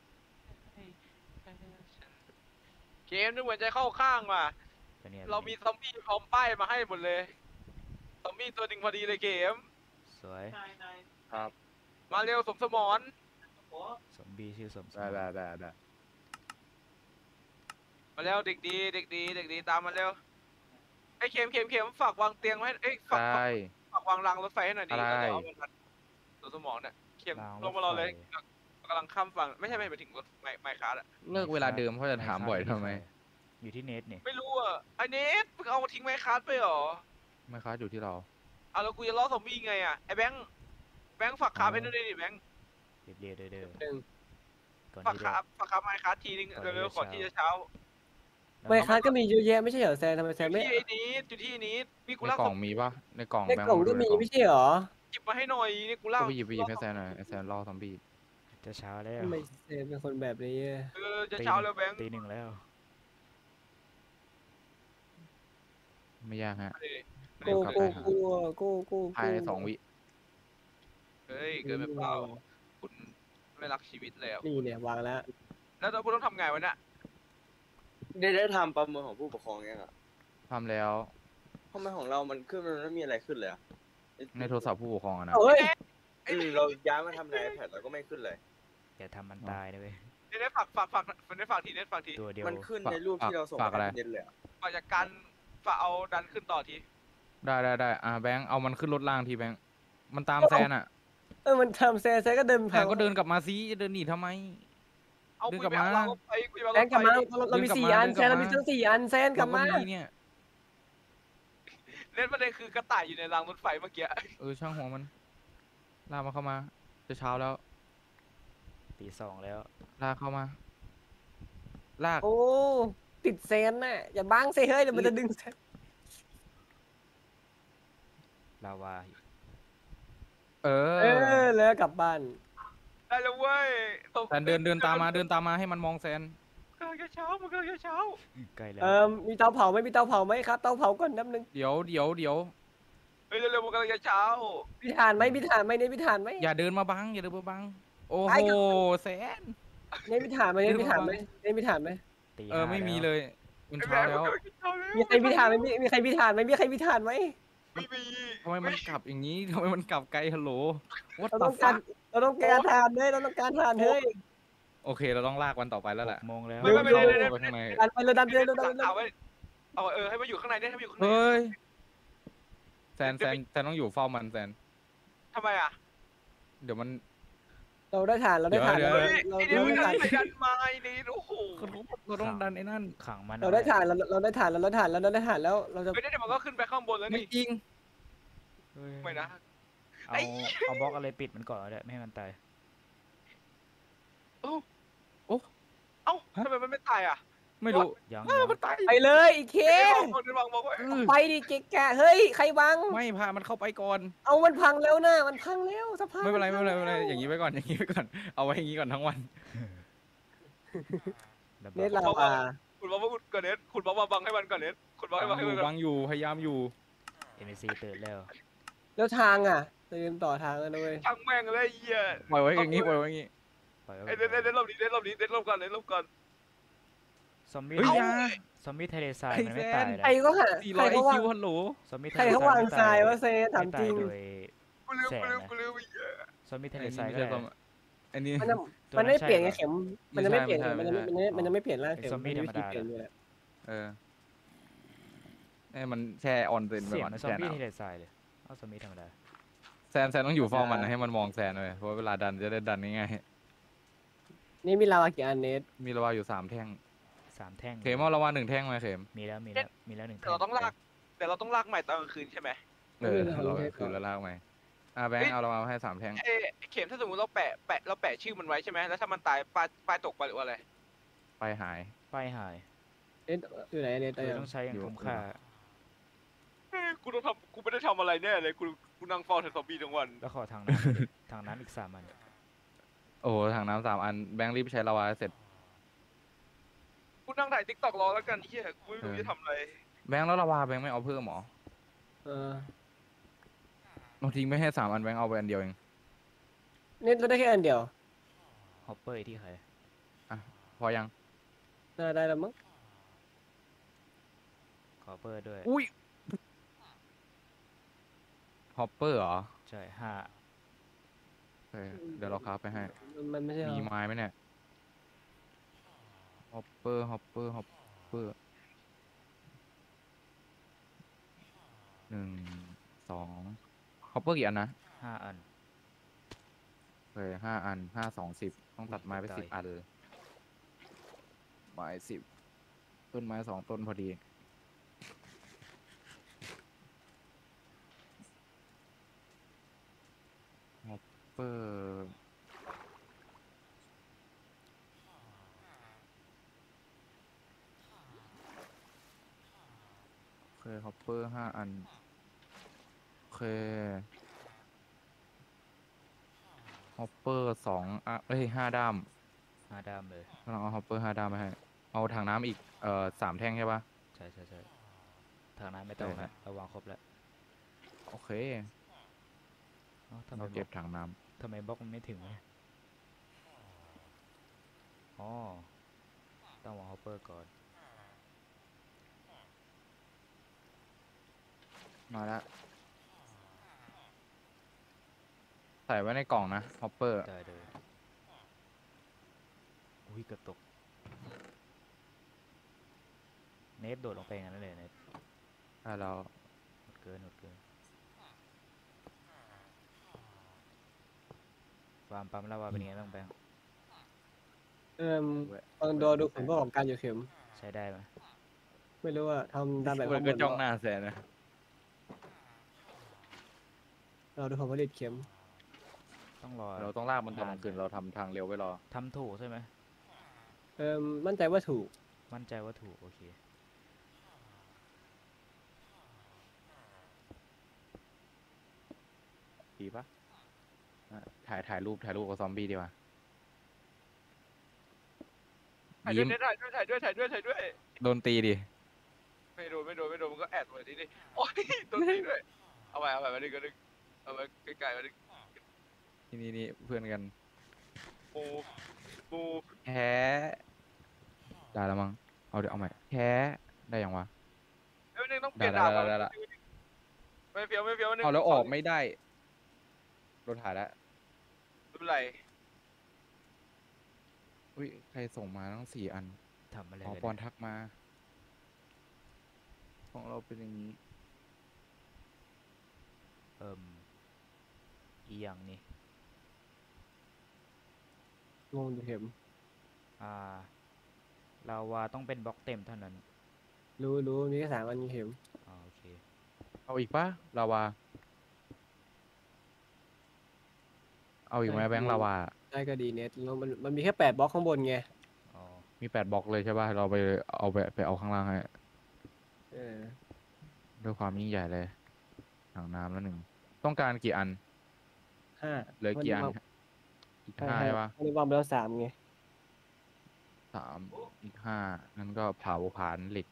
Speaker 2: เกมนึกเหมือนจะเข้าข้างว่ะ
Speaker 4: เป็นไง
Speaker 2: เรามีซอมบี้พร้อมป้ายมาให้หมดเลย ซอมบี้ตัวหนึ่งพอดีเลยเกม
Speaker 4: สวย
Speaker 3: ครับ
Speaker 2: มาเร็วสมสมร
Speaker 4: สมบีชื่อสม
Speaker 3: ได้ได้ได้ได้
Speaker 2: มาเร็วเด็กดีเด็กดีเด็กดีตามมาเร็วไอ้เข็มเข็มเข็มฝากวางเตียงไว้ให้เอ้ยฝาก
Speaker 3: ได้
Speaker 2: ฝากวางรางรถไฟให้หน่อยดิ
Speaker 3: อะไร
Speaker 2: เราจะเอามันมาตัวสมองเนี่ยเข็มลงมารอเลยกำลังข้ามฝั่งไม่ใช่ไม่ไปถึงรถไมไมค์คาร์ดอะ
Speaker 3: เลิกเวลาเดิมเขาจะถามบ่อยทำไม
Speaker 4: อยู่ที่เน็ตนี่
Speaker 2: ไม่รู้อ่ะไอ้เนทมึงเอาทิ้งไมค์คาร์ดไปเหรอ
Speaker 3: ไม่ค้าอยู่ที่เรา
Speaker 2: เอาแล้วกูจะล้อซอมบี้ไงอ่ะไอ้แบงค์แบงค์ฝากคาร์ดไว้ด้วยดิแบงค์
Speaker 4: เรียบเรียบเด้อเด้อ
Speaker 1: หนึ่ง
Speaker 4: ก่อน
Speaker 2: ฝาก
Speaker 4: ที่
Speaker 2: คา
Speaker 4: จะ
Speaker 2: ร์ดฝากคาร์ดไมค์คาร์ดทีนึง
Speaker 4: ก่อนที่
Speaker 2: เร็ว
Speaker 4: จะ
Speaker 2: ๆก่อนที่
Speaker 4: เช้า
Speaker 2: จะเช้า
Speaker 1: ไม่คัสก็มีเยอะแยะไม่ใช่เหรอแซนทำไมแซ
Speaker 2: อน ยู่
Speaker 1: ไม่
Speaker 2: ที่ไอ้นี้อยู่ที่ไอ้นี้มีกู
Speaker 3: ใน
Speaker 2: ลาก
Speaker 3: กล่
Speaker 2: ศ
Speaker 3: อง
Speaker 2: พ
Speaker 3: มีปะในกล่อง
Speaker 1: ใน
Speaker 3: แบงค์
Speaker 1: กล่องก็
Speaker 3: ดู
Speaker 1: มี
Speaker 3: ในกล่อง
Speaker 1: ไม่ใช่เหรอ
Speaker 2: หยิบมาให้หน่อยนี่กูลาก
Speaker 3: ก็ไปหยิบไปหยิบให้แซนหน่อยไอ้แซนรอซอมบี้
Speaker 4: จะเช้าแล้ว
Speaker 1: ทำไมแซนเป็นคนแบบนี้อะ
Speaker 2: เออจะเช้าแล้วแบงค์
Speaker 4: ตีหนึ่งแล้ว
Speaker 3: ไม่ยากฮะ
Speaker 1: โก้โก้โก้โก้โก้
Speaker 3: ภายในสองวิ
Speaker 2: เฮ้ยเกินไปเปล่าคุณไม่รักชีวิตเลยอ่ะ
Speaker 1: นี่เนี่ยวางแล้ว
Speaker 2: แล้วเราคุณต้องทำไงวะเนี่ย
Speaker 6: ได้ได้ทำประเมินของผู้ปกครองยังอ่ะ
Speaker 3: ทำแล้ว
Speaker 6: ทำไมของเรามันขึ้นมันไม่มีอะไรขึ้นเลยอ่ะ
Speaker 3: ในโทรศัพท์ผู้ปกครองอะนะ
Speaker 1: เฮ้ย
Speaker 6: อืมเราย้ายมาทำใน iPad เราก็ไม่ขึ้นเลย
Speaker 4: อย่าทำมันตายนะเว้ย
Speaker 2: เน็ตฝากฝากฝากเน็ตฝากทีเน็ตฝากที
Speaker 4: ตัวเดียว
Speaker 6: มันขึ้นในรูปที่เราส่ง
Speaker 3: ฝากอะไร
Speaker 6: ให้เย็นเลยอะ
Speaker 2: ฝากจากการฝากเอาดันขึ้นต่อที
Speaker 3: ได้ได้ได้อ่าแบงค์เอามันขึ้นรถล่างทีแบงค์มันตามแซนอ่ะ
Speaker 1: เออมันทำแซนแซนก็เดิน
Speaker 3: แซ
Speaker 1: ผ่าน
Speaker 3: นก็เดินกลับมาซิจะเดินหนีทำไม
Speaker 2: เอา
Speaker 3: เดิน
Speaker 2: คุ
Speaker 3: กลั
Speaker 2: ย
Speaker 3: บ
Speaker 2: ไป
Speaker 3: มา
Speaker 2: เอาเราไปคุยไป
Speaker 1: แซนกลับมา
Speaker 2: เรา
Speaker 1: เราเรามีสี่อันแซนเรามีทั้งสี่อันแซนกลับมา
Speaker 3: เราเนี่ย
Speaker 2: เน็ตประเด็นคือกระต่ายอยู่ในรางรถไฟเมื่อกี้
Speaker 3: เออช่างหัวมันลากมาเข้ามาจะเช้าแล้ว
Speaker 4: ตีสองแล้ว
Speaker 3: ลากเข้ามา ลาก
Speaker 1: โอ้ติดแซนน่ะอย่าบังสิเฮ้ยเดี๋ยวมันจะดึงแซน
Speaker 4: ลาวา
Speaker 3: เอ
Speaker 1: เอ
Speaker 3: อ
Speaker 1: อแล้วกลับบ้าน
Speaker 2: ได้แล้วเว้ยตบ
Speaker 3: แซนเดินเดินตามมาเดินตามมาให้มันมองแซน
Speaker 2: กำลังจะเช้ามันกำลังจะเช้า
Speaker 4: ใกล้แล้ว
Speaker 1: เออมีเตาเผาไหมมีเตาเผาไหมครับเตาเผาก่อนน้ำหนึ่ง
Speaker 3: เดี๋ยวเดี๋ยวเดี๋ยว
Speaker 2: เฮ้ยเร็วๆมันกำลังจะเช้า
Speaker 1: มีถ่านไหมมีถ่านไหมเนี่ยมีถ่านไหม
Speaker 3: อย่าเดินมาบังอย่าเดินมาบังโอ้
Speaker 1: ไอ้
Speaker 3: โห
Speaker 1: ก็
Speaker 3: แซน
Speaker 1: เนี่ยมีถ่านไหมเนี่ยมีถ่านไหมเนี่ยมีถ่านไหม
Speaker 4: ตี
Speaker 3: เออ
Speaker 4: ห้า
Speaker 3: ไม่มี
Speaker 4: แว
Speaker 3: เลยมัน
Speaker 2: ไอ้
Speaker 3: เช้า
Speaker 2: แบงค์
Speaker 3: แล้ว
Speaker 2: มันกำลังจะเช้าแล้ว
Speaker 1: มีใครมีถ่านไหมมีมีใครมีถ่านไหมมีใครมีถ่านไหม
Speaker 2: ไม่มี
Speaker 3: ทำไมมันกลับอย่างนี้ทำไมมันกลับไกลฮัลโหลวัด
Speaker 1: เรา
Speaker 3: ต่
Speaker 1: ต้
Speaker 3: อ
Speaker 1: องการเราต้องการถ่านเฮ้ยเราต้องการถ่านเฮ้ย
Speaker 3: โอเคเราต้องลากวันต่อไปแล้วแหละ
Speaker 4: หกโมงแล้ว
Speaker 2: ไม่ไม่ไม่
Speaker 1: เร็ว
Speaker 2: ไม่
Speaker 3: เข้า
Speaker 2: ไม่
Speaker 3: ไปข้างใน
Speaker 1: ดันไปเลยดันไปเลยดัน
Speaker 2: สั่ง
Speaker 1: ไปเล
Speaker 2: ข่าวย ไว้เอาเออให้มันอยู่ข้างในเนี่ยให้มันอยู่ข้างใน
Speaker 3: เฮ้ยแซนแซนแซนต้องอยู่เฝ้ามันแซน
Speaker 2: ทำไมอ่ะ
Speaker 3: เดี๋ยวมัน
Speaker 1: เราได้ถ่านเราได้ถ่าน
Speaker 3: เดี๋
Speaker 1: เรา
Speaker 3: ยว
Speaker 2: เฮ้ย
Speaker 1: เรา
Speaker 2: ไอเดียว
Speaker 1: ได้
Speaker 2: มัน
Speaker 1: ถ่าน
Speaker 2: ไปดันมาไอ้นี่โอ้โห
Speaker 3: เราต้องดันไอ้นั่น
Speaker 4: ขังมัน
Speaker 1: เราได้ถ่านเราเราได้ถ่านเราได้ถ่านเราได้ถ่านแล้วเราจะ
Speaker 2: เฮ้ยเดี๋ยวมันก็ขึ้นไปข้างบนแล้ว
Speaker 3: ไม่
Speaker 2: นี่
Speaker 3: จริง
Speaker 4: เฮ้ย
Speaker 2: ไม่นะ
Speaker 4: เอาเอาบล็อกอะไรปิดมันก่อนก็ได้ไม่ให้มันตาย
Speaker 2: เอ้าทำไมมันไม่ตายอ่ะ
Speaker 3: ไม่รู้
Speaker 4: ยัง
Speaker 3: อ้า
Speaker 4: ยั
Speaker 3: ว
Speaker 4: ง
Speaker 3: มันตาย
Speaker 1: ไปเลยอีกเค
Speaker 2: เอ้ยบอกบอกบอกบอก
Speaker 3: เออ
Speaker 1: ไปดิเก๊กแกเฮ้ยใครบัง
Speaker 3: ไม่พามันเข้าไปก่อน
Speaker 1: เอามันพังแล้วนะมันพังแล้วสะพาน
Speaker 3: ไม่เป็นไรไม่เป็นไร
Speaker 1: พั
Speaker 3: ไม่
Speaker 1: ง
Speaker 3: เป็นไร
Speaker 1: แล้ว
Speaker 3: อย่างนี้ไปก่อนอย่างนี้ไปก่อนเอาไว้อย่างนี้ก่อนทั้งวัน
Speaker 4: ระ
Speaker 1: เน
Speaker 4: เบิ
Speaker 1: ต
Speaker 4: ด
Speaker 1: ลาวา
Speaker 2: คุณบอกว่าคุณก่อนเน็ตคุณบอกว่าบังให้มันก่อนเน็ตคุณบอกให้บังให้มันก่อน
Speaker 3: วางอยู่พยายามอยู่
Speaker 4: เอ็มซีตื่นแล้ว
Speaker 1: แล้วทางอ่ะเตรียมต่อทางกันเลย
Speaker 2: ช่างแม่งเลยไอ้เหี้ย
Speaker 3: ปล่อยไว้อย่างนี้ปล่อยไว้อย่างนี้
Speaker 4: ปล่อยไว้
Speaker 2: ไอ้เน็ตเน็ตเน็ตรอบนี้เน็ตรอบนี้เน็ตรอบก่อนเน็ตรอบก่อน
Speaker 4: สซอมบี้
Speaker 3: เฮ้ย
Speaker 4: ทะ
Speaker 3: อยา
Speaker 4: ซอมบี้ทะเลทราย
Speaker 3: ไอ้
Speaker 4: มันไม่
Speaker 3: แซน
Speaker 4: ตาย
Speaker 1: ใคร
Speaker 4: นะ
Speaker 1: ก็หา
Speaker 3: สี่
Speaker 1: ใค
Speaker 3: ร้
Speaker 1: ร
Speaker 3: อยไอ
Speaker 1: เขาวา
Speaker 3: คิ
Speaker 1: ง
Speaker 3: วฮัลโหล
Speaker 4: ซอมบี้
Speaker 1: ใค
Speaker 4: ทะ
Speaker 1: ร
Speaker 4: เล
Speaker 1: เขา
Speaker 4: ทรายว
Speaker 1: าง
Speaker 4: ไม่
Speaker 1: ท
Speaker 4: ตาร
Speaker 1: าย
Speaker 4: ย
Speaker 1: วะเซถาม
Speaker 4: ไม่
Speaker 1: จ
Speaker 4: ตา
Speaker 1: ริ
Speaker 4: ย
Speaker 1: ง
Speaker 4: โดย
Speaker 2: กูลืม
Speaker 4: แส
Speaker 2: กู
Speaker 4: ง
Speaker 2: ลืม
Speaker 4: นะ
Speaker 2: กูลืมไอ้เหี้ย
Speaker 4: ซอมบี้ทะ
Speaker 3: ไอ้
Speaker 4: เลท
Speaker 3: นี่
Speaker 4: ราย
Speaker 3: ไม่
Speaker 4: ก็
Speaker 3: ใช่
Speaker 4: ได้
Speaker 3: ซอมอันนี้
Speaker 1: มันจะ
Speaker 4: ตัว
Speaker 1: มันไม่
Speaker 4: ใช่
Speaker 1: เปลี่ยน
Speaker 4: หร
Speaker 1: ไง
Speaker 4: อ
Speaker 1: เข็ม
Speaker 3: ไม่
Speaker 1: มันจะไม่เปลี่ยน
Speaker 3: ใช่
Speaker 1: มัน
Speaker 3: ไม่
Speaker 1: จะ
Speaker 3: ใช่
Speaker 1: ไม่มันจะไม่
Speaker 3: อ๋อ
Speaker 1: มันจะไม่เปลี่ยนร่าง
Speaker 4: ไอ้
Speaker 1: เข็ม
Speaker 4: ซอมบี้
Speaker 1: น
Speaker 4: ธรรม
Speaker 1: วิธี
Speaker 4: ดา
Speaker 1: เปลี่ยน
Speaker 4: เหรอ
Speaker 1: อยู่แล้ว
Speaker 3: เออไอ้มันแช่ออนเซนไป
Speaker 4: เสียง
Speaker 3: ก่อน
Speaker 4: มันซอ
Speaker 3: แช่
Speaker 4: มบี้
Speaker 3: น้
Speaker 4: ทะเลทรายเลยเอาซอมบี้ธรรมดา
Speaker 3: ำแซนแซนต้องอยู่เฝ้ามันนะให้มันมองแซนเลยเพราะเวลาดันจะได้ดันง่าย
Speaker 1: นี่มีลาวากี่อันเนส
Speaker 3: ๆมีระวาอยู่สามแท่ง
Speaker 4: สามแท่ง
Speaker 3: เข็มเอาระวาหนึ่งแท่งมาเข็ม
Speaker 4: มีแล้วมีแล้วมีแล้วหนึ่ง
Speaker 2: แต่
Speaker 4: แท่ง
Speaker 2: เราต้องลากแต่เราต้องลากใหม่ตอนกลางคืนใช่ไหม
Speaker 3: เออเราคือละลากไหมอ่ะแบงค์เอาระวามาให้สามแท่ง
Speaker 2: เอ้ไอ้เข็มถ้าสมมติเราแปะแปะเราแปะชื่อมันไว้ใช่ไหมแล้วถ้ามันตายปลายปลายตกไปหรือว่าอะไร
Speaker 3: ไปหาย
Speaker 4: ป้ายหาย
Speaker 1: เนสอยู่ไหนเนส
Speaker 4: คื
Speaker 1: เอา
Speaker 4: อ
Speaker 1: ยัง
Speaker 4: ต้องใช้อย่าง
Speaker 3: อยู่
Speaker 4: คุ้มค่า
Speaker 2: เอ้ยกูต้องทำกูไม่ได้ทำอะไรแน่เลยกูกูนั่งเฝ้าแทนซอมบี้ทั้งวัน
Speaker 4: แล้วขอทางน้ำ ดิทางน้ำอีกสามอัน
Speaker 3: โอ้โหถังน้ำสามอันแบงค์รีบใช้ระวาให้เสร็จ
Speaker 2: กูนั่งถ่ายติ๊กต็อกรอแล้วกันเฮียกูไม่รู้จะทำอะไร
Speaker 3: แบงค์แล้วระวาแบงค์ไม่เอาเพิ่มหรอ
Speaker 1: เออ
Speaker 3: เราทิ้งไม่ให้สามอันแบงค์เอาไปอันเดียวเอง
Speaker 1: เนสเราได้แค่อันเดียว
Speaker 4: ฮอปเปอร์ที่ใคร
Speaker 3: พอยัง
Speaker 1: น่าได้แล้วมั้ง
Speaker 4: ขอเปอร์ด้วย
Speaker 3: อุ้ยฮอปเปอร์เหรอ
Speaker 4: ใช่ห้า
Speaker 3: โอเคเดี๋ยวเราคราฟไปให้
Speaker 1: มันมันไม่ใช่
Speaker 3: มี
Speaker 1: เรา
Speaker 3: ไม้ไหมเนี่ยฮอปเปอร์ฮอปเปอร์ฮอปเปอร์หนึ่งสองฮอปเปอร์กี่อันนะ
Speaker 4: ห้าอัน
Speaker 3: โอเคห้าอันห้าสองสิบต้องตัดไม้ไป
Speaker 4: ตาย
Speaker 3: สิบอันเลยไม้สิบต้นไม้สองต้นพอดีฮอปเปอร์โอเคฮอปเปอร์ห้าอันโอเคฮอปเปอร์สองอ่ะเอ้ยห้าด้าม
Speaker 4: ห้าด้ามเลย
Speaker 3: กำลังเอาฮอปเปอร์ห้าด้ามไปให้ เอาถังน้ำอีก เอ่อสามแท่งใช่ปะ
Speaker 4: ใช่ใช่ใช่ทางน้ำไม่ต้อง
Speaker 3: ใช่
Speaker 4: นะเราวางครบแล้ว
Speaker 3: โอเค
Speaker 4: เอ้าทำไม
Speaker 3: เรา
Speaker 4: บ
Speaker 3: เก็
Speaker 4: ล็อบ ก
Speaker 3: ถังน้
Speaker 4: ทำไมบล็อกมันไม่ถึงวะอ๋อต้องวางฮอปเปอร์ก่อน
Speaker 3: ำมาแล้ว ใส่ไว้ในกล่องนะฮอปเปอร์
Speaker 4: ได้เลยอุ้ยเกือบตกเนฟโดดลงไปอย่างนั้นเลยเนฟ
Speaker 3: ถ้าเรา
Speaker 4: หมดเกินหมดเกินฟาร์มปั๊มลาวาเป็นยังไงบ้างแบงค์
Speaker 1: เอิ่มลองดูดูผลประกอบการอยู่เข็ม
Speaker 4: ใช้ได้ไหม
Speaker 1: ไม่รู้ว่าทำตามแบบ
Speaker 3: มัน
Speaker 1: ข้างบ
Speaker 3: ก็
Speaker 1: น
Speaker 3: จ้องหน้าแซนนะ
Speaker 1: เราดูผลผลิตเข็ม
Speaker 4: ต้องรอ
Speaker 3: เราต้องลากมันตอนกลางคืนเราทำทางเร็วไว้รอ
Speaker 4: ทำถูกใช่ไหม
Speaker 1: เอิ่มมั่นใจว่าถูก
Speaker 4: มั่นใจว่าถูกโอเค
Speaker 3: ดีปะอ่ะถ่ายถ่ายรูปถ่ายรูปกับซอมบี้ดีกว่า
Speaker 2: ถ่ายด้ว
Speaker 3: ยิ้
Speaker 2: ย
Speaker 3: ม
Speaker 2: ถ่ายด้วยถ่ายด้วยถ่ายด้วยถ่ายด้วย
Speaker 3: โดนตีดิ
Speaker 2: ไม่โดนไม่โดนไม่โดนมันก็แอดไว้ที่นี่โอ้ยโดนตีด้วยเอาไปเอาไปมาดึงก็ดึงเอาไปไกลๆมาดึง
Speaker 3: นี่นี่นี่เพื่อนกัน
Speaker 2: มูมู
Speaker 3: แพ้ได้แล้วมั้ง เอาเดี๋ยวเอาใหม่แพ้ได้ยังวะ
Speaker 2: เอ้ยนึงต้องเปลี่ยน
Speaker 3: ได้
Speaker 2: ดาบ
Speaker 3: ได้
Speaker 2: มา
Speaker 3: ได้ได้
Speaker 2: ไม่เฟี้ยวไม่เฟี้ยวนึง
Speaker 3: เอาแล้วออกไม่ได้โดนถ่ายแล้ว
Speaker 2: ไม่เป็นไร
Speaker 3: อุ้ยใครส่งมาตั้งสี่อัน
Speaker 4: ทำอะไร
Speaker 3: อ๋อ
Speaker 4: กัน
Speaker 3: ปอน
Speaker 4: เนี่ย
Speaker 3: ทักมา ของเราเป็นอย่างนี้
Speaker 4: เอิ่มอีหยังนี่
Speaker 1: งงอยู่เข็ม
Speaker 4: อ่าลาวาต้องเป็นบล็อกเต็มเท่านั้น
Speaker 1: รู้รู้มีแค่สามอันอยู่เข็ม
Speaker 4: อ่าโอเค
Speaker 3: เอาอีกปะลาวา เอาอีกไหมแบงค์ลาวา
Speaker 1: ได้ก็ดีเน็ตแล้วมันมันมีแค่แปดบล็อกข้างบนไง
Speaker 4: อ๋อ
Speaker 3: มีแปดบล็อกเลยใช่ป่ะ เราไปเอาไปไปเอาข้างล่างให้
Speaker 1: เออ
Speaker 3: ด้วยความยิ่งใหญ่เลยถังน้ำแล้วหนึ่ง ต้องการกี่อัน
Speaker 1: ห้า
Speaker 3: เหลือกี่อัน
Speaker 1: มัน
Speaker 3: อีกห้าใช่ปะ
Speaker 1: มันวางไปแล้วสามไง
Speaker 3: สามอีกห้างั้นก็เผาผลาญเหล็ก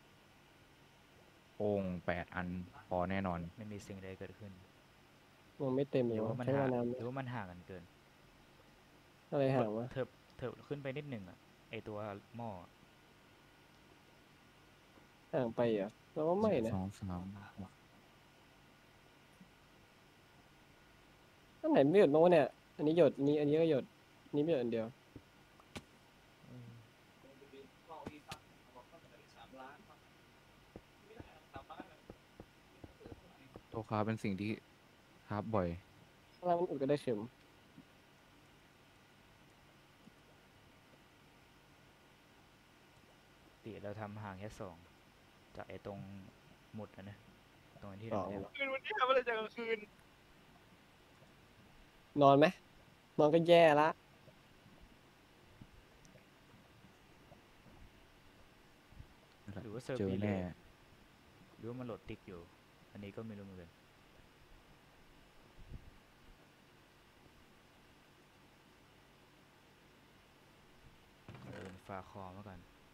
Speaker 3: โอ่งแปดอันพอแน่นอน
Speaker 4: ไม่มีสิ่งใดเกิดขึ้น
Speaker 1: มันไม่เต็ม
Speaker 4: ห
Speaker 1: เล
Speaker 4: รื
Speaker 1: ย
Speaker 4: อ
Speaker 1: วะ
Speaker 4: ว่ามัน
Speaker 1: ใช้
Speaker 4: ห่า
Speaker 1: เวลาง นาน
Speaker 4: หรือว่ามันห่างกันเกิน
Speaker 1: อะไรห่างวะ
Speaker 4: เถิบเถิบขึ้นไปนิดหนึ่งอะไอตัวหม้ออะ
Speaker 1: ห่างไปเหรอเราว่าไม่นะ
Speaker 3: สองสามหก
Speaker 1: อันไหนไม่หยดโน้ตเนี่ย อันนี้หยดอันนี้อันนี้ก็หยดอันนี้ไม่หยดอันเดียว
Speaker 3: โตัวคาเป็นสิ่งที่คราฟบ่อย
Speaker 1: ข้างล่างมันอุดก็ได้เข็ม
Speaker 4: ปกติเราทำห่างแค่สองจากไอ้ตรงหมุดอะนะตรงที่
Speaker 1: อ๋อ
Speaker 4: เราไม่ได้
Speaker 2: คืนวันนี้ทำอะไรจากกลางคืน
Speaker 1: นอนไหมนอนก็แย่ละ
Speaker 4: หรือว่าเซิร์ฟ
Speaker 3: เจอ
Speaker 4: ดีเล
Speaker 3: แน่
Speaker 4: ย์หรือว่ามันโหลดติ๊กอยู่ อันนี้ก็ไม่รู้เหมือนกันเดินฝากคอมาก่อน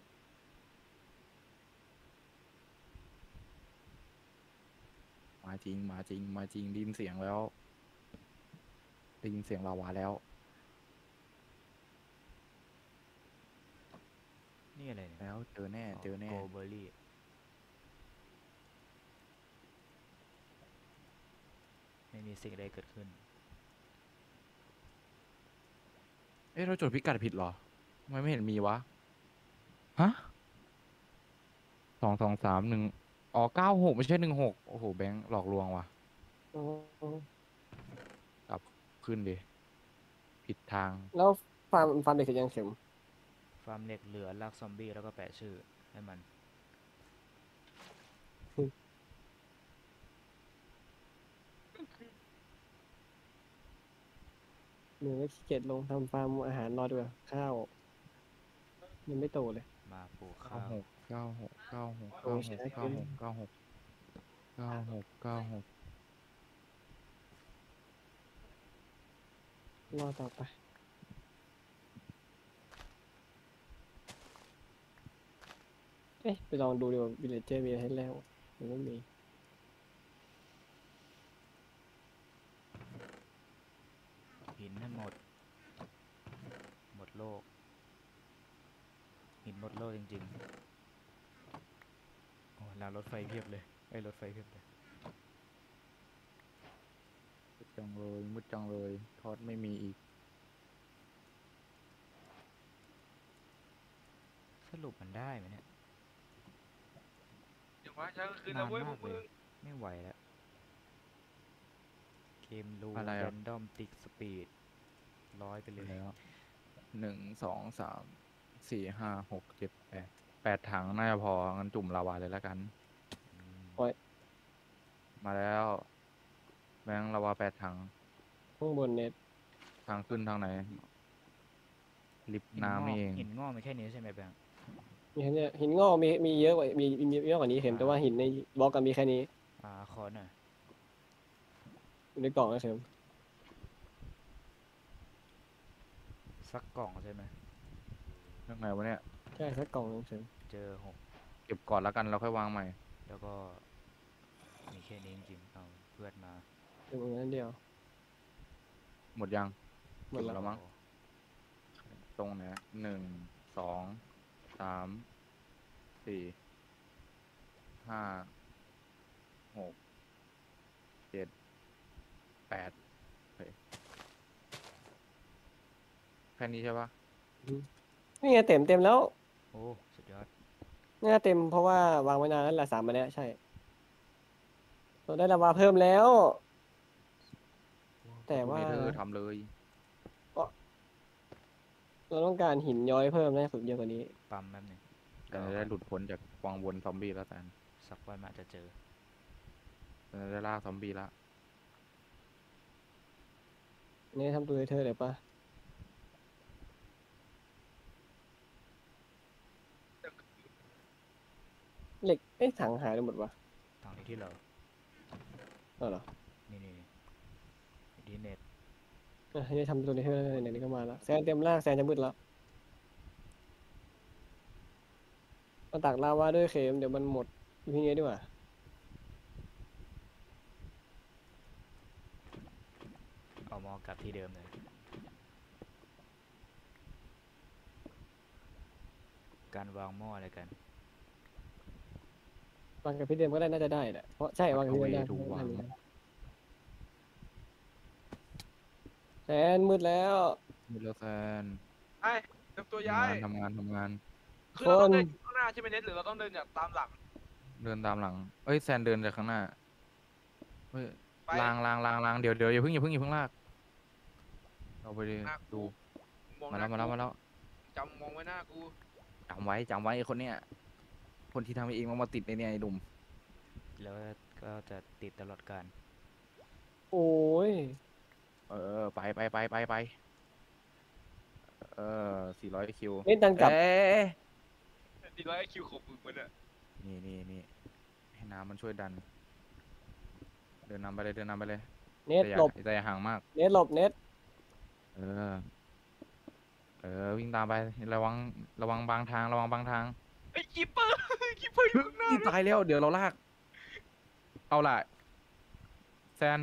Speaker 3: มาจริงมาจริงมาจริงได้ยินเสียงแล้วได้ยินเสียงลาวาแล้ว
Speaker 4: นี่อะไรเนี่ย
Speaker 3: แล้วเจอแน่เจอแน่
Speaker 4: โกเบอรี่ไม่มีสิ่งใดเกิดขึ้น
Speaker 3: เอ๊ะเราจดพิกัดผิดเหรอทำไมไม่เห็นมีวะ ฮะสองสองสามหนึ่งอ๋อเก้าหกไม่ใช่หนึ่งหกโอ้โหแบงค์หลอกลวงว่ะ
Speaker 1: อ๋อ
Speaker 3: ขึ้นดิผิดทาง
Speaker 1: แล้วฟาร์มฟาร์มเด็กเสร็จยังเข็ม
Speaker 4: ฟาร์มเหล็กเหลือลากซอมบี้แล้วก็แปะชื่อให้มัน
Speaker 1: หนูก็ขี้เกียจลงทำฟาร์มอาหารรอดีกว่าข้าวยังไม่โตเลย
Speaker 4: มาปลูก
Speaker 3: เก้า
Speaker 4: ข้าว
Speaker 3: หกเก้าหกเก้าหก
Speaker 1: โอ้
Speaker 3: เก้าห
Speaker 1: ใช่
Speaker 3: กเก้าหกเก้าหกเก้าหกเก้าหก
Speaker 1: รอต่อไป เอ๊ะไปลองดูดีกว่าวิลเลจเจอร์มีอะไรให้แล้วหรือไม่มี
Speaker 4: หินให้หมด หมดโลก หินหมดโลกจริงๆ โอ้รางรถไฟเพียบเลยไอ้ยรถไฟเพียบเลย
Speaker 3: มุดจังเลยมุดจังเลยทอดไม่มีอีก
Speaker 4: สรุปมันได้ไหมเนี่ย
Speaker 2: อย่างว่าจากกลางคืน
Speaker 4: นา
Speaker 2: นะ
Speaker 4: น
Speaker 2: เว้ยพ
Speaker 4: มาว
Speaker 2: ก
Speaker 4: กเล
Speaker 2: มึ
Speaker 4: ย
Speaker 2: ง
Speaker 4: ไม่ไหวแล้ว เกมรู
Speaker 3: อะไร
Speaker 4: แร
Speaker 3: อ่ะ
Speaker 4: นดอมติกสปีดร้อยไปเลย
Speaker 3: แล้วหนึ่งสองสามสี่ห้าหกเจ็ดแปดแปดถังน่าจะพองั้นจุ่มลาวาเลยแล้วกัน
Speaker 4: อืม
Speaker 1: โอ้ย
Speaker 3: มาแล้วแบงค์ลาวาแปดถัง
Speaker 1: ข้างบนเน็ต
Speaker 3: ทางขึ้นทางไหน ลิฟต์
Speaker 4: หิน
Speaker 3: น้ำ
Speaker 4: ง
Speaker 3: นี่
Speaker 4: อก
Speaker 3: เอง
Speaker 4: หินงอกมีแค่นี้ใช่ไหมแบงค์
Speaker 1: มีแค่เนี้ยหินงอกมีมีเยอะกว่ามีมีเยอะกว่านี้เข็มแต่ว่าหินในบล็อกกันมีแค่นี้
Speaker 4: อ่าขอหน่อย
Speaker 1: อยู่ในกล่องนะเข็ม
Speaker 4: สักกล่องใช่ไหม
Speaker 3: เรื่องไงวะเนี่ย
Speaker 1: ใช่สักกล่องนึงเข็ม
Speaker 4: เจอหก
Speaker 3: เก็บก่อนแล้วกันเราค่อยวางใหม่
Speaker 4: แล้วก็มีแค่นี้จริงๆเอาเพื่อนมา
Speaker 1: เข็มนั้นเดียว
Speaker 3: หมดยัง
Speaker 1: หมดแล้ว
Speaker 3: แล้วมั้ง ตรงไหนหนึ่งสองสามสี่ห้าหกเจ็ดแปดโอเคแค่นี้ใช่ปะ
Speaker 1: นี่ไงเต็มเต็มแล้ว
Speaker 4: โอ้สุดยอด
Speaker 1: นี่เต็มเพราะว่าวางไว้นานแล้วแหละสามอันเนี้ยใช่เราได้ลาวาเพิ่มแล้ว แต่ว่า
Speaker 3: เธอทำเลย
Speaker 1: เราต้องการหินย้อยเพิ่มนะสุดเยอะกว่านี้
Speaker 4: ปั๊มแป๊บหนึง
Speaker 3: จะได้หลุดพ้นจากวังวนซอมบี้แล้วกัน
Speaker 4: สักวันมันอาจจะเจอ
Speaker 3: จะได้ล่าซอมบี้ละ
Speaker 1: นี่ทำตัวให้เธอเดี๋ยวปะเหล็กเอ๊ะถังหายไปหมดวะ
Speaker 4: ทางนี้ที่เรา
Speaker 1: เออเหรอ
Speaker 4: นี่นี่นี่ดีเน็ต
Speaker 1: อ่ะนี่ทำตัวให้เธอไหนๆก็มาแล้วแซนเต็มล่างแซนจะมืดแล้วมาตักลาวาด้วยเข็มเดี๋ยวมันหมดอยู่ที่นี้ดีกว่า
Speaker 4: เอามอกลับที่เดิมเลย การวางหม้ออะไรกัน
Speaker 1: วางกับพี่เดิมก็ได้น่าจะได้แหละเพราะใช่วางกับพี่เดิมได้
Speaker 3: เอาไว้ถูกวาง
Speaker 1: แสนมืดแล้ว
Speaker 3: มิลแซน
Speaker 2: ไอ้เตรียมตัว
Speaker 3: ทำ
Speaker 2: ย้าง
Speaker 3: าย นทำงานทำงาน
Speaker 2: คือเราต้อง
Speaker 1: คน
Speaker 2: เดินข้างหน้าใช่ไหมเน็ตหรือเราต้องเดินจากตามหลัง
Speaker 3: เดินตามหลัง เอ้ยแซนเดินจากข้างหน้าเฮ้ย
Speaker 2: ไป
Speaker 3: ลางลางลางลางเดี๋ยวเดี๋ยวอย่าเพิ่งอย่าเพิ่งอย่าเพิ่งลากเราไปดิ
Speaker 2: หน้ากู
Speaker 3: ดู
Speaker 2: มองห
Speaker 3: มา
Speaker 2: น้า
Speaker 3: แล้วมาแล้ว
Speaker 2: กู
Speaker 3: มาแล้ว
Speaker 2: จำมองไว้หน้ากู
Speaker 3: จำไว้จำไว้ไอ้คนเนี้ยคนที่ทำให้เองมันมาติดในเนี่ยไอ้ดุม
Speaker 4: แล้วก็จะติดตลอดการ
Speaker 1: โอ้ย
Speaker 3: เออไปไปไปไปไปเออสี่ร้อยคิว
Speaker 1: เน็ตดันกลับ
Speaker 3: เอ๊ะ
Speaker 2: ดีร้อยไอคิวของมึงมันอะ
Speaker 3: นี่นี่นี่ให้น้ำมันช่วยดัน เดินนำไปเลยเดินนำไปเลย
Speaker 1: เน็ต
Speaker 3: แต่อย่า
Speaker 1: หลบ
Speaker 3: แต่อย่าห่างมาก
Speaker 1: เน็ตหลบเน็ต
Speaker 3: เออ เออวิ่งตามไประวังระวังบางทางระวังบางทาง
Speaker 2: ไอ้คีเปอร์ คีเปอร์อยู่ข้างหน้า
Speaker 3: นี่ตายแล้วเดี๋ยวเราลาก เอาล่ะแซน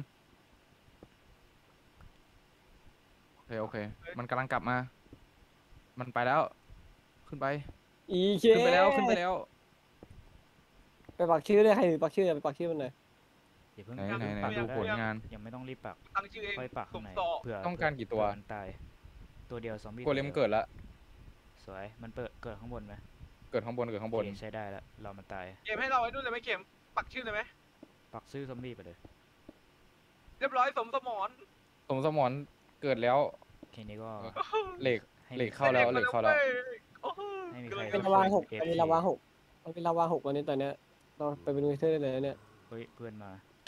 Speaker 3: โอเคโอเค มันกำลังกลับมา มันไปแล้ว ขึ้นไป
Speaker 1: อีเค
Speaker 3: ขึ้นไปแล้วขึ้นไปแล้ว
Speaker 1: ไปปักชื่อด้วยใครถือปักชื่อไปปักชื่อมันหน่อย
Speaker 4: อย่าเพิ่ง
Speaker 3: ไหนไหนไหน
Speaker 4: ปัก
Speaker 3: ดู
Speaker 4: ได้
Speaker 3: ผลงาน
Speaker 4: ยังไม่ต้องรีบปัก
Speaker 2: ตั้งชื่อเอง
Speaker 4: ค่อยปัก
Speaker 2: ส
Speaker 4: ข้าง
Speaker 2: ม
Speaker 4: ใน
Speaker 2: ต่อ
Speaker 4: เผื่อ
Speaker 3: ต้องการกี่ตัว
Speaker 4: เผื่อมันตาย ตัวเดียวซอมบี้
Speaker 3: โกเลม
Speaker 4: ตัวดียว
Speaker 3: เกิดแล้ว
Speaker 4: สวย มันเปิดเกิดข้างบนไหม
Speaker 3: เกิดข้างบนเกิดข้างบน
Speaker 4: โอเคใช้ได้แล้วเรามันตาย
Speaker 2: เกมให้เราไว้นู่นเลยไหมเกมปักชื่อเลยไหม
Speaker 4: ปักชื่อซอมบี้ไปเลย
Speaker 2: เรียบร้อยสมสมร
Speaker 3: สมสมรเกิดแล้ว
Speaker 4: ทีนี้ก็
Speaker 3: เหล็ก
Speaker 4: ให้
Speaker 3: เหล็กเข้าแล้วเหล็กเข้าแล้ว
Speaker 2: โอ้โห
Speaker 4: ไม่มี
Speaker 2: กำ
Speaker 4: ใคร
Speaker 2: ลัง
Speaker 1: เป็น
Speaker 2: จะ
Speaker 1: ลาวาหก
Speaker 4: เอฟ
Speaker 1: เป็นลาวาหกมันเป็นลาวาหกวันนี้ตอนเนี้ยเราไปเป็นวิเทอร์ได้เลยเนี่ย
Speaker 4: เฮ้ยเพื่อนมา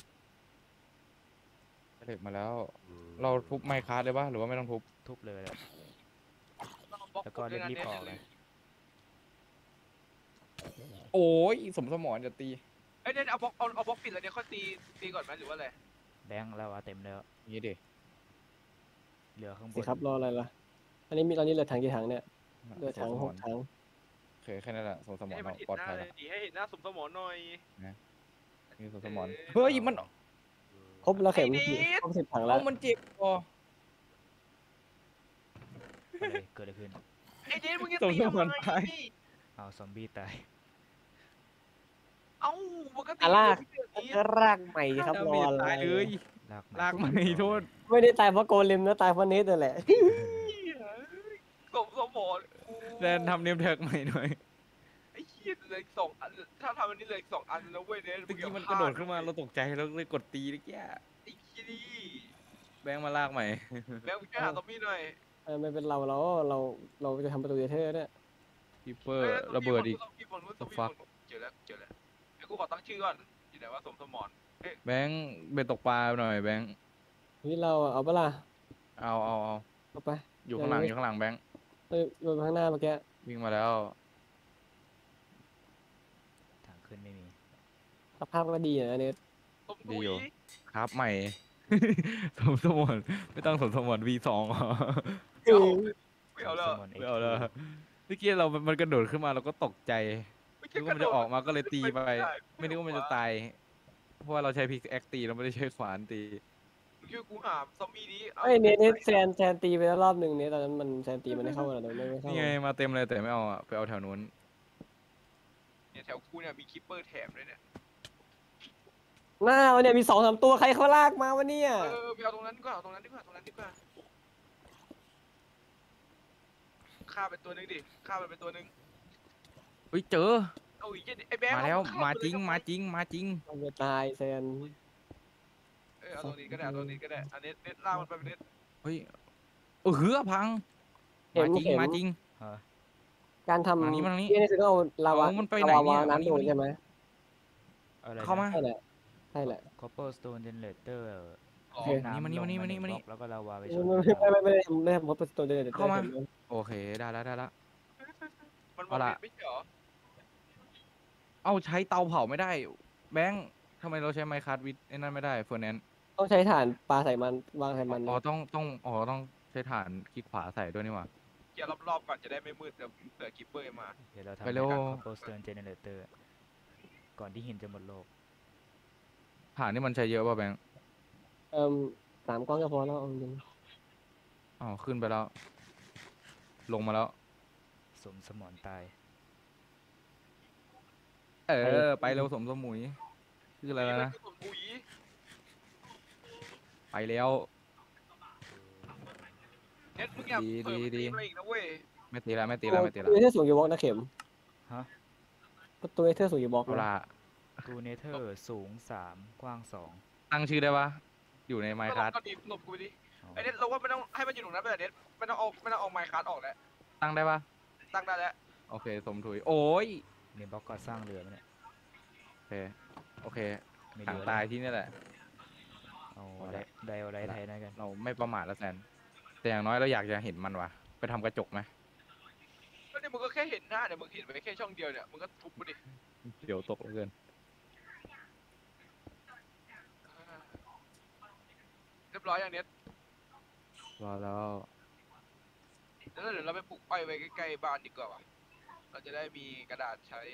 Speaker 3: เหล็กมาแล้ว เราทุบไมค์คาร์ดเลยปะหรือว่าไม่ต้องทุบ
Speaker 4: ทุบเลยแหละ
Speaker 2: บล็อก
Speaker 4: แล้วก็
Speaker 2: ด้วยนะ
Speaker 4: รีบ
Speaker 2: เน็ต
Speaker 4: ๆออกเลย
Speaker 3: โอ้ยสมสมรจะตี
Speaker 2: เอ้ยเน็ตเอาบล็อกเอาเอาบล็อกปิดแล้วเนี่ยค่อยตีตีก่อนไหมหรือว่าอะไร
Speaker 4: แบงค์เราเอาเต็มแล้ว
Speaker 3: นี่ดิ
Speaker 4: เหลือข้างบ
Speaker 1: สิ
Speaker 4: น
Speaker 1: ครับรออะไรล่ะอันนี้มีตอนนี้เหลือถังกี่ถังเนี่ยเหลือถัง
Speaker 3: สมส
Speaker 1: ห
Speaker 3: ม
Speaker 1: ก
Speaker 3: ร
Speaker 1: ถัง
Speaker 3: โอเคแค่นั้นแหละสมสมร
Speaker 2: ให้มัน
Speaker 3: เรา
Speaker 2: เห็น
Speaker 3: ปลอด
Speaker 2: หน้า
Speaker 3: ภัย
Speaker 2: เล
Speaker 3: แล้ว
Speaker 2: ยดิให้เห็นหน้าสมสมรหน่อย
Speaker 3: นี่สมสมร
Speaker 2: เอ้ย
Speaker 3: เฮ้ยมัน
Speaker 1: ครบแล้วเข็ม
Speaker 2: ไอ้นิด
Speaker 1: ครบสิบถังแล้
Speaker 3: เอา
Speaker 1: ว
Speaker 3: มันเจ็บคอ
Speaker 4: อะไรเกิดอะไรขึ้น
Speaker 2: ไอ้เน็ตมึงจะ
Speaker 3: สม
Speaker 2: ตี
Speaker 3: ส
Speaker 2: ทำ
Speaker 3: มร
Speaker 2: ไม
Speaker 3: ตาย
Speaker 4: เอาซอมบี้ตาย
Speaker 2: เอ้าปกติ
Speaker 1: อ่ะลาก
Speaker 2: เรื่องนี้
Speaker 1: รากใหม่ครับรออะไร
Speaker 3: ตายเลย
Speaker 4: ลาก
Speaker 3: ลากมาให้โทษ
Speaker 1: ไม่ได้ตายเพราะโกเลมนะตายเพราะเนสนั่นแหละ
Speaker 2: สมสมร
Speaker 3: แซนทำเนมแท็กใหม่หน่อย
Speaker 2: ไอ้เหี้ยเหลยสองอันถ้าทำอันนี้เหลยสองอันแล้วเว้ยเน็ต
Speaker 3: เมื่อกี้มันกระโดดขึ้นมาเราตกใจเราเลยกดตีเมื่อกี้
Speaker 2: ไอ้เหี้ยนี่
Speaker 3: แบงค์มาลากใหม่
Speaker 2: แบงค์ช่วยหาซอมบี้หน่อย
Speaker 1: เออไม่เป็นเราเราเราเราจะทำประตูเดเทอร์เนี่ย
Speaker 3: คิปเปอร์ระเบิดอีก
Speaker 2: ซอมบี้ฝั่งนู้นซอมบี้
Speaker 3: fuck
Speaker 2: ฝั่งนู้นเจอแล้วเจอแล้วไอ้กูขอตั้งชื่อก่อนอยู่ไหนว่าสมสมร
Speaker 3: แบงค์เบ็ดตกปลาหน่อยแบงค์
Speaker 1: นี่เราอะเอาปะล่ะ
Speaker 3: เอาเอาเอา
Speaker 1: เอาไป
Speaker 3: อยู่ข้างหลังอยู่ข้างหลังแบงค์
Speaker 1: เอ้ยโยนไปข้างหน้าเมื่อกี้
Speaker 3: วิ่งมาแล้ว
Speaker 4: ทางขึ้นไม่มี
Speaker 1: สภาพก็ดีนะเนส
Speaker 2: สมดุย
Speaker 3: ครับใหม่ สมสมรไม่ต้องสมสมร วี สองเหรอ
Speaker 2: ไม่เอาไม่เอาแล้ว
Speaker 4: สมอน
Speaker 3: ไม่เอาแล้วเมื่อกี้เรา มันกระโดดขึ้นมาเราก็ตกใจนึกว่ามันจะออกมาก็เลยตีไป ไม่นึกว่ามันจะตาย เพราะว่าเราใช้พิกแอคตีเราไม่ได้ใช้ขวานตี
Speaker 2: มึงคิดว่ากูหาซอมบี้นี้
Speaker 1: ไอ้ยเนสเนสแซนแซนตีไปแล้วรอบหนึ่งเนสตอนนั้นมันแซนตีมันไม่เข้ากันเลยไม่ไม่เข้า
Speaker 3: นี่ไงมาเต็มเลยแต่ไม่เอาอะไปเอาแถวนู้น
Speaker 2: เนี่ยแถวกูเนี่ยมีคิปเปอร์แถมด้วยเนี่ย
Speaker 1: หน้าวันเนี่ยมีสองสามตัวใครเขาลากมาวะเนี่ย
Speaker 2: เออไปเอาตรงนั้นดีกว่าเอาตรงนั้นดีกว่าตรงนั้นดีกว่าฆ่าเป็นตัวหนึงดิฆ่ามันเป็นตัวหนึง
Speaker 3: เฮ้ยเจอ
Speaker 2: เอาอีกเหี้ยไอ้แบงค์
Speaker 3: มาแล้ว
Speaker 2: เอฆ่
Speaker 3: มา
Speaker 2: ไป
Speaker 3: จริง
Speaker 2: เลย
Speaker 3: มาจริงมาจริง
Speaker 1: มันจะตายแซน
Speaker 2: เออเอาตรงนี้ก็ได้เอาตรงนี้ก็ได้อันนี้เน็ตล่ากมันไปเป็นเน็ต
Speaker 3: เฮ้ยเออเหือพัง
Speaker 1: เข็
Speaker 3: มาม จริง
Speaker 1: เข็ม
Speaker 3: มาจริง
Speaker 4: ฮะ
Speaker 1: การทำ
Speaker 3: มานี่มานี่
Speaker 1: นี่คือต้องเอาลาวา
Speaker 3: เอามันไปไหน
Speaker 1: ลาวา
Speaker 3: เนี่ย
Speaker 1: น้ำโดน
Speaker 3: มานี่
Speaker 1: ใช่ไหม
Speaker 4: อะไร
Speaker 3: เข้ามา
Speaker 1: ใช่แหละใช่แหละ
Speaker 4: คอปเปอร์สโตนเจเนเรเตอร์
Speaker 2: อ๋อ
Speaker 1: โอเค
Speaker 3: มานี่มานี่มานี่มานี่
Speaker 4: แล้วก็ลาวาไปช
Speaker 1: ไม่
Speaker 4: น
Speaker 1: ไม่ไม่ไม่ได้ทำไม่ได้ทำเพราะตัวเดียว
Speaker 3: เข้ามา โอเคได้แล้วได้แล้ว
Speaker 2: มันบอ
Speaker 3: เอา
Speaker 2: ก
Speaker 3: ล่ะ
Speaker 2: เน็ตไม่ใช่เหรอ
Speaker 3: เอาใช้เตาเผาไม่ได้ แบงค์ทำไมเราใช้ไมค์คัดวิทไอ้นั่นไม่ได้เฟอร์แนน
Speaker 1: ต้องใช้ถ่านปลาใส่มันวางใส่มัน
Speaker 3: อ๋อต้องต้องอ๋อต้องใช้ฐานคลิกขวาใส่ด้วยนี่หว่า
Speaker 2: เกี่ยวรอบๆก่อนจะได้ไม่มืดเดี๋ยวเผื่อคิปเปอร์มา
Speaker 4: เดี๋ยวเราทำ
Speaker 3: ไปเร็ว
Speaker 4: คอปเปอร์สโตนเจเนเรเตอร์ก่อนที่หินจะหมดโลก
Speaker 3: ฐานนี่มันใช้เยอะป่ะแบงค์
Speaker 1: เอ่มสามก้อนก็พอแล้วเอาจริง
Speaker 3: อ๋อขึ้นไปแล้ว ลงมาแล้ว
Speaker 4: สมสมอนตาย
Speaker 3: เออ ไปเร็วสมสมุยชื่ออะไรแล้วนะ
Speaker 2: นี่มันคือผมปุ๋ย
Speaker 3: ไปแล้ว
Speaker 2: เน็ตมึงอย่า
Speaker 3: ดี
Speaker 2: เปิด
Speaker 3: ดี
Speaker 2: ตี
Speaker 3: ดี
Speaker 2: มาอีกนะเว้ย
Speaker 3: ไม่ตีแล้วไม่ตีแล้วไม่ตี
Speaker 1: ป
Speaker 3: แล้ว
Speaker 1: ระตูเอเธอร์สูงกี่บล็อกนะเข็ม
Speaker 4: ฮะ
Speaker 1: ประตูเอเธอร์สูงกี่บล็อก
Speaker 3: เอา
Speaker 1: นะ
Speaker 3: ละ
Speaker 4: ตูเนเธอร์สูงสามกว้างสอง
Speaker 3: ตั้งชื่อได้ปะอยู่ในไมค์คัส
Speaker 2: ก็ดีหลบกูไปดิ
Speaker 4: อ๋อ
Speaker 2: ไอเน็ตเราว่าไม่ต้องให้มันอยู่ตรงนั้นไปแต่เน็ตไม่ต้องเอาไม่ต้องเอาไมค์คัสออกแล้ว
Speaker 3: ตั้งได้ปะ
Speaker 2: ตั้งได้แล้ว
Speaker 3: โอเคสมถุยโอ้ย
Speaker 4: มีบล็อกก่อสร้างเรือไหมเนี่ย
Speaker 3: โอเคโอเค
Speaker 4: มี
Speaker 3: ขัง
Speaker 4: เรือ
Speaker 3: ตายที่นี่แหละ
Speaker 4: เอา
Speaker 3: เอาละ
Speaker 4: ไดไดเอาไดไทยนะกัน
Speaker 3: เราไม่ประมาทแล้วแซนแต่อย่างน้อยเราอยากจะเห็นมันว่ะไปทำกระจกไหม
Speaker 2: ก็เนี่ยมึงก็แค่เห็นหน้าเนี่ยมึงเห็นไปแค่ช่องเดียวเนี่ยมึงก็ทุบมันดิ
Speaker 3: เดี๋ยวตกเหลือเกิน
Speaker 2: เรียบร้อยอย่างเน็ต
Speaker 3: รอแล้ว
Speaker 2: แล้วเดี๋ยวเราไปปลูกอ้อยไว้ใกล้ๆบ้านดีกว่าวะเราจะได้มีกระดาษใช้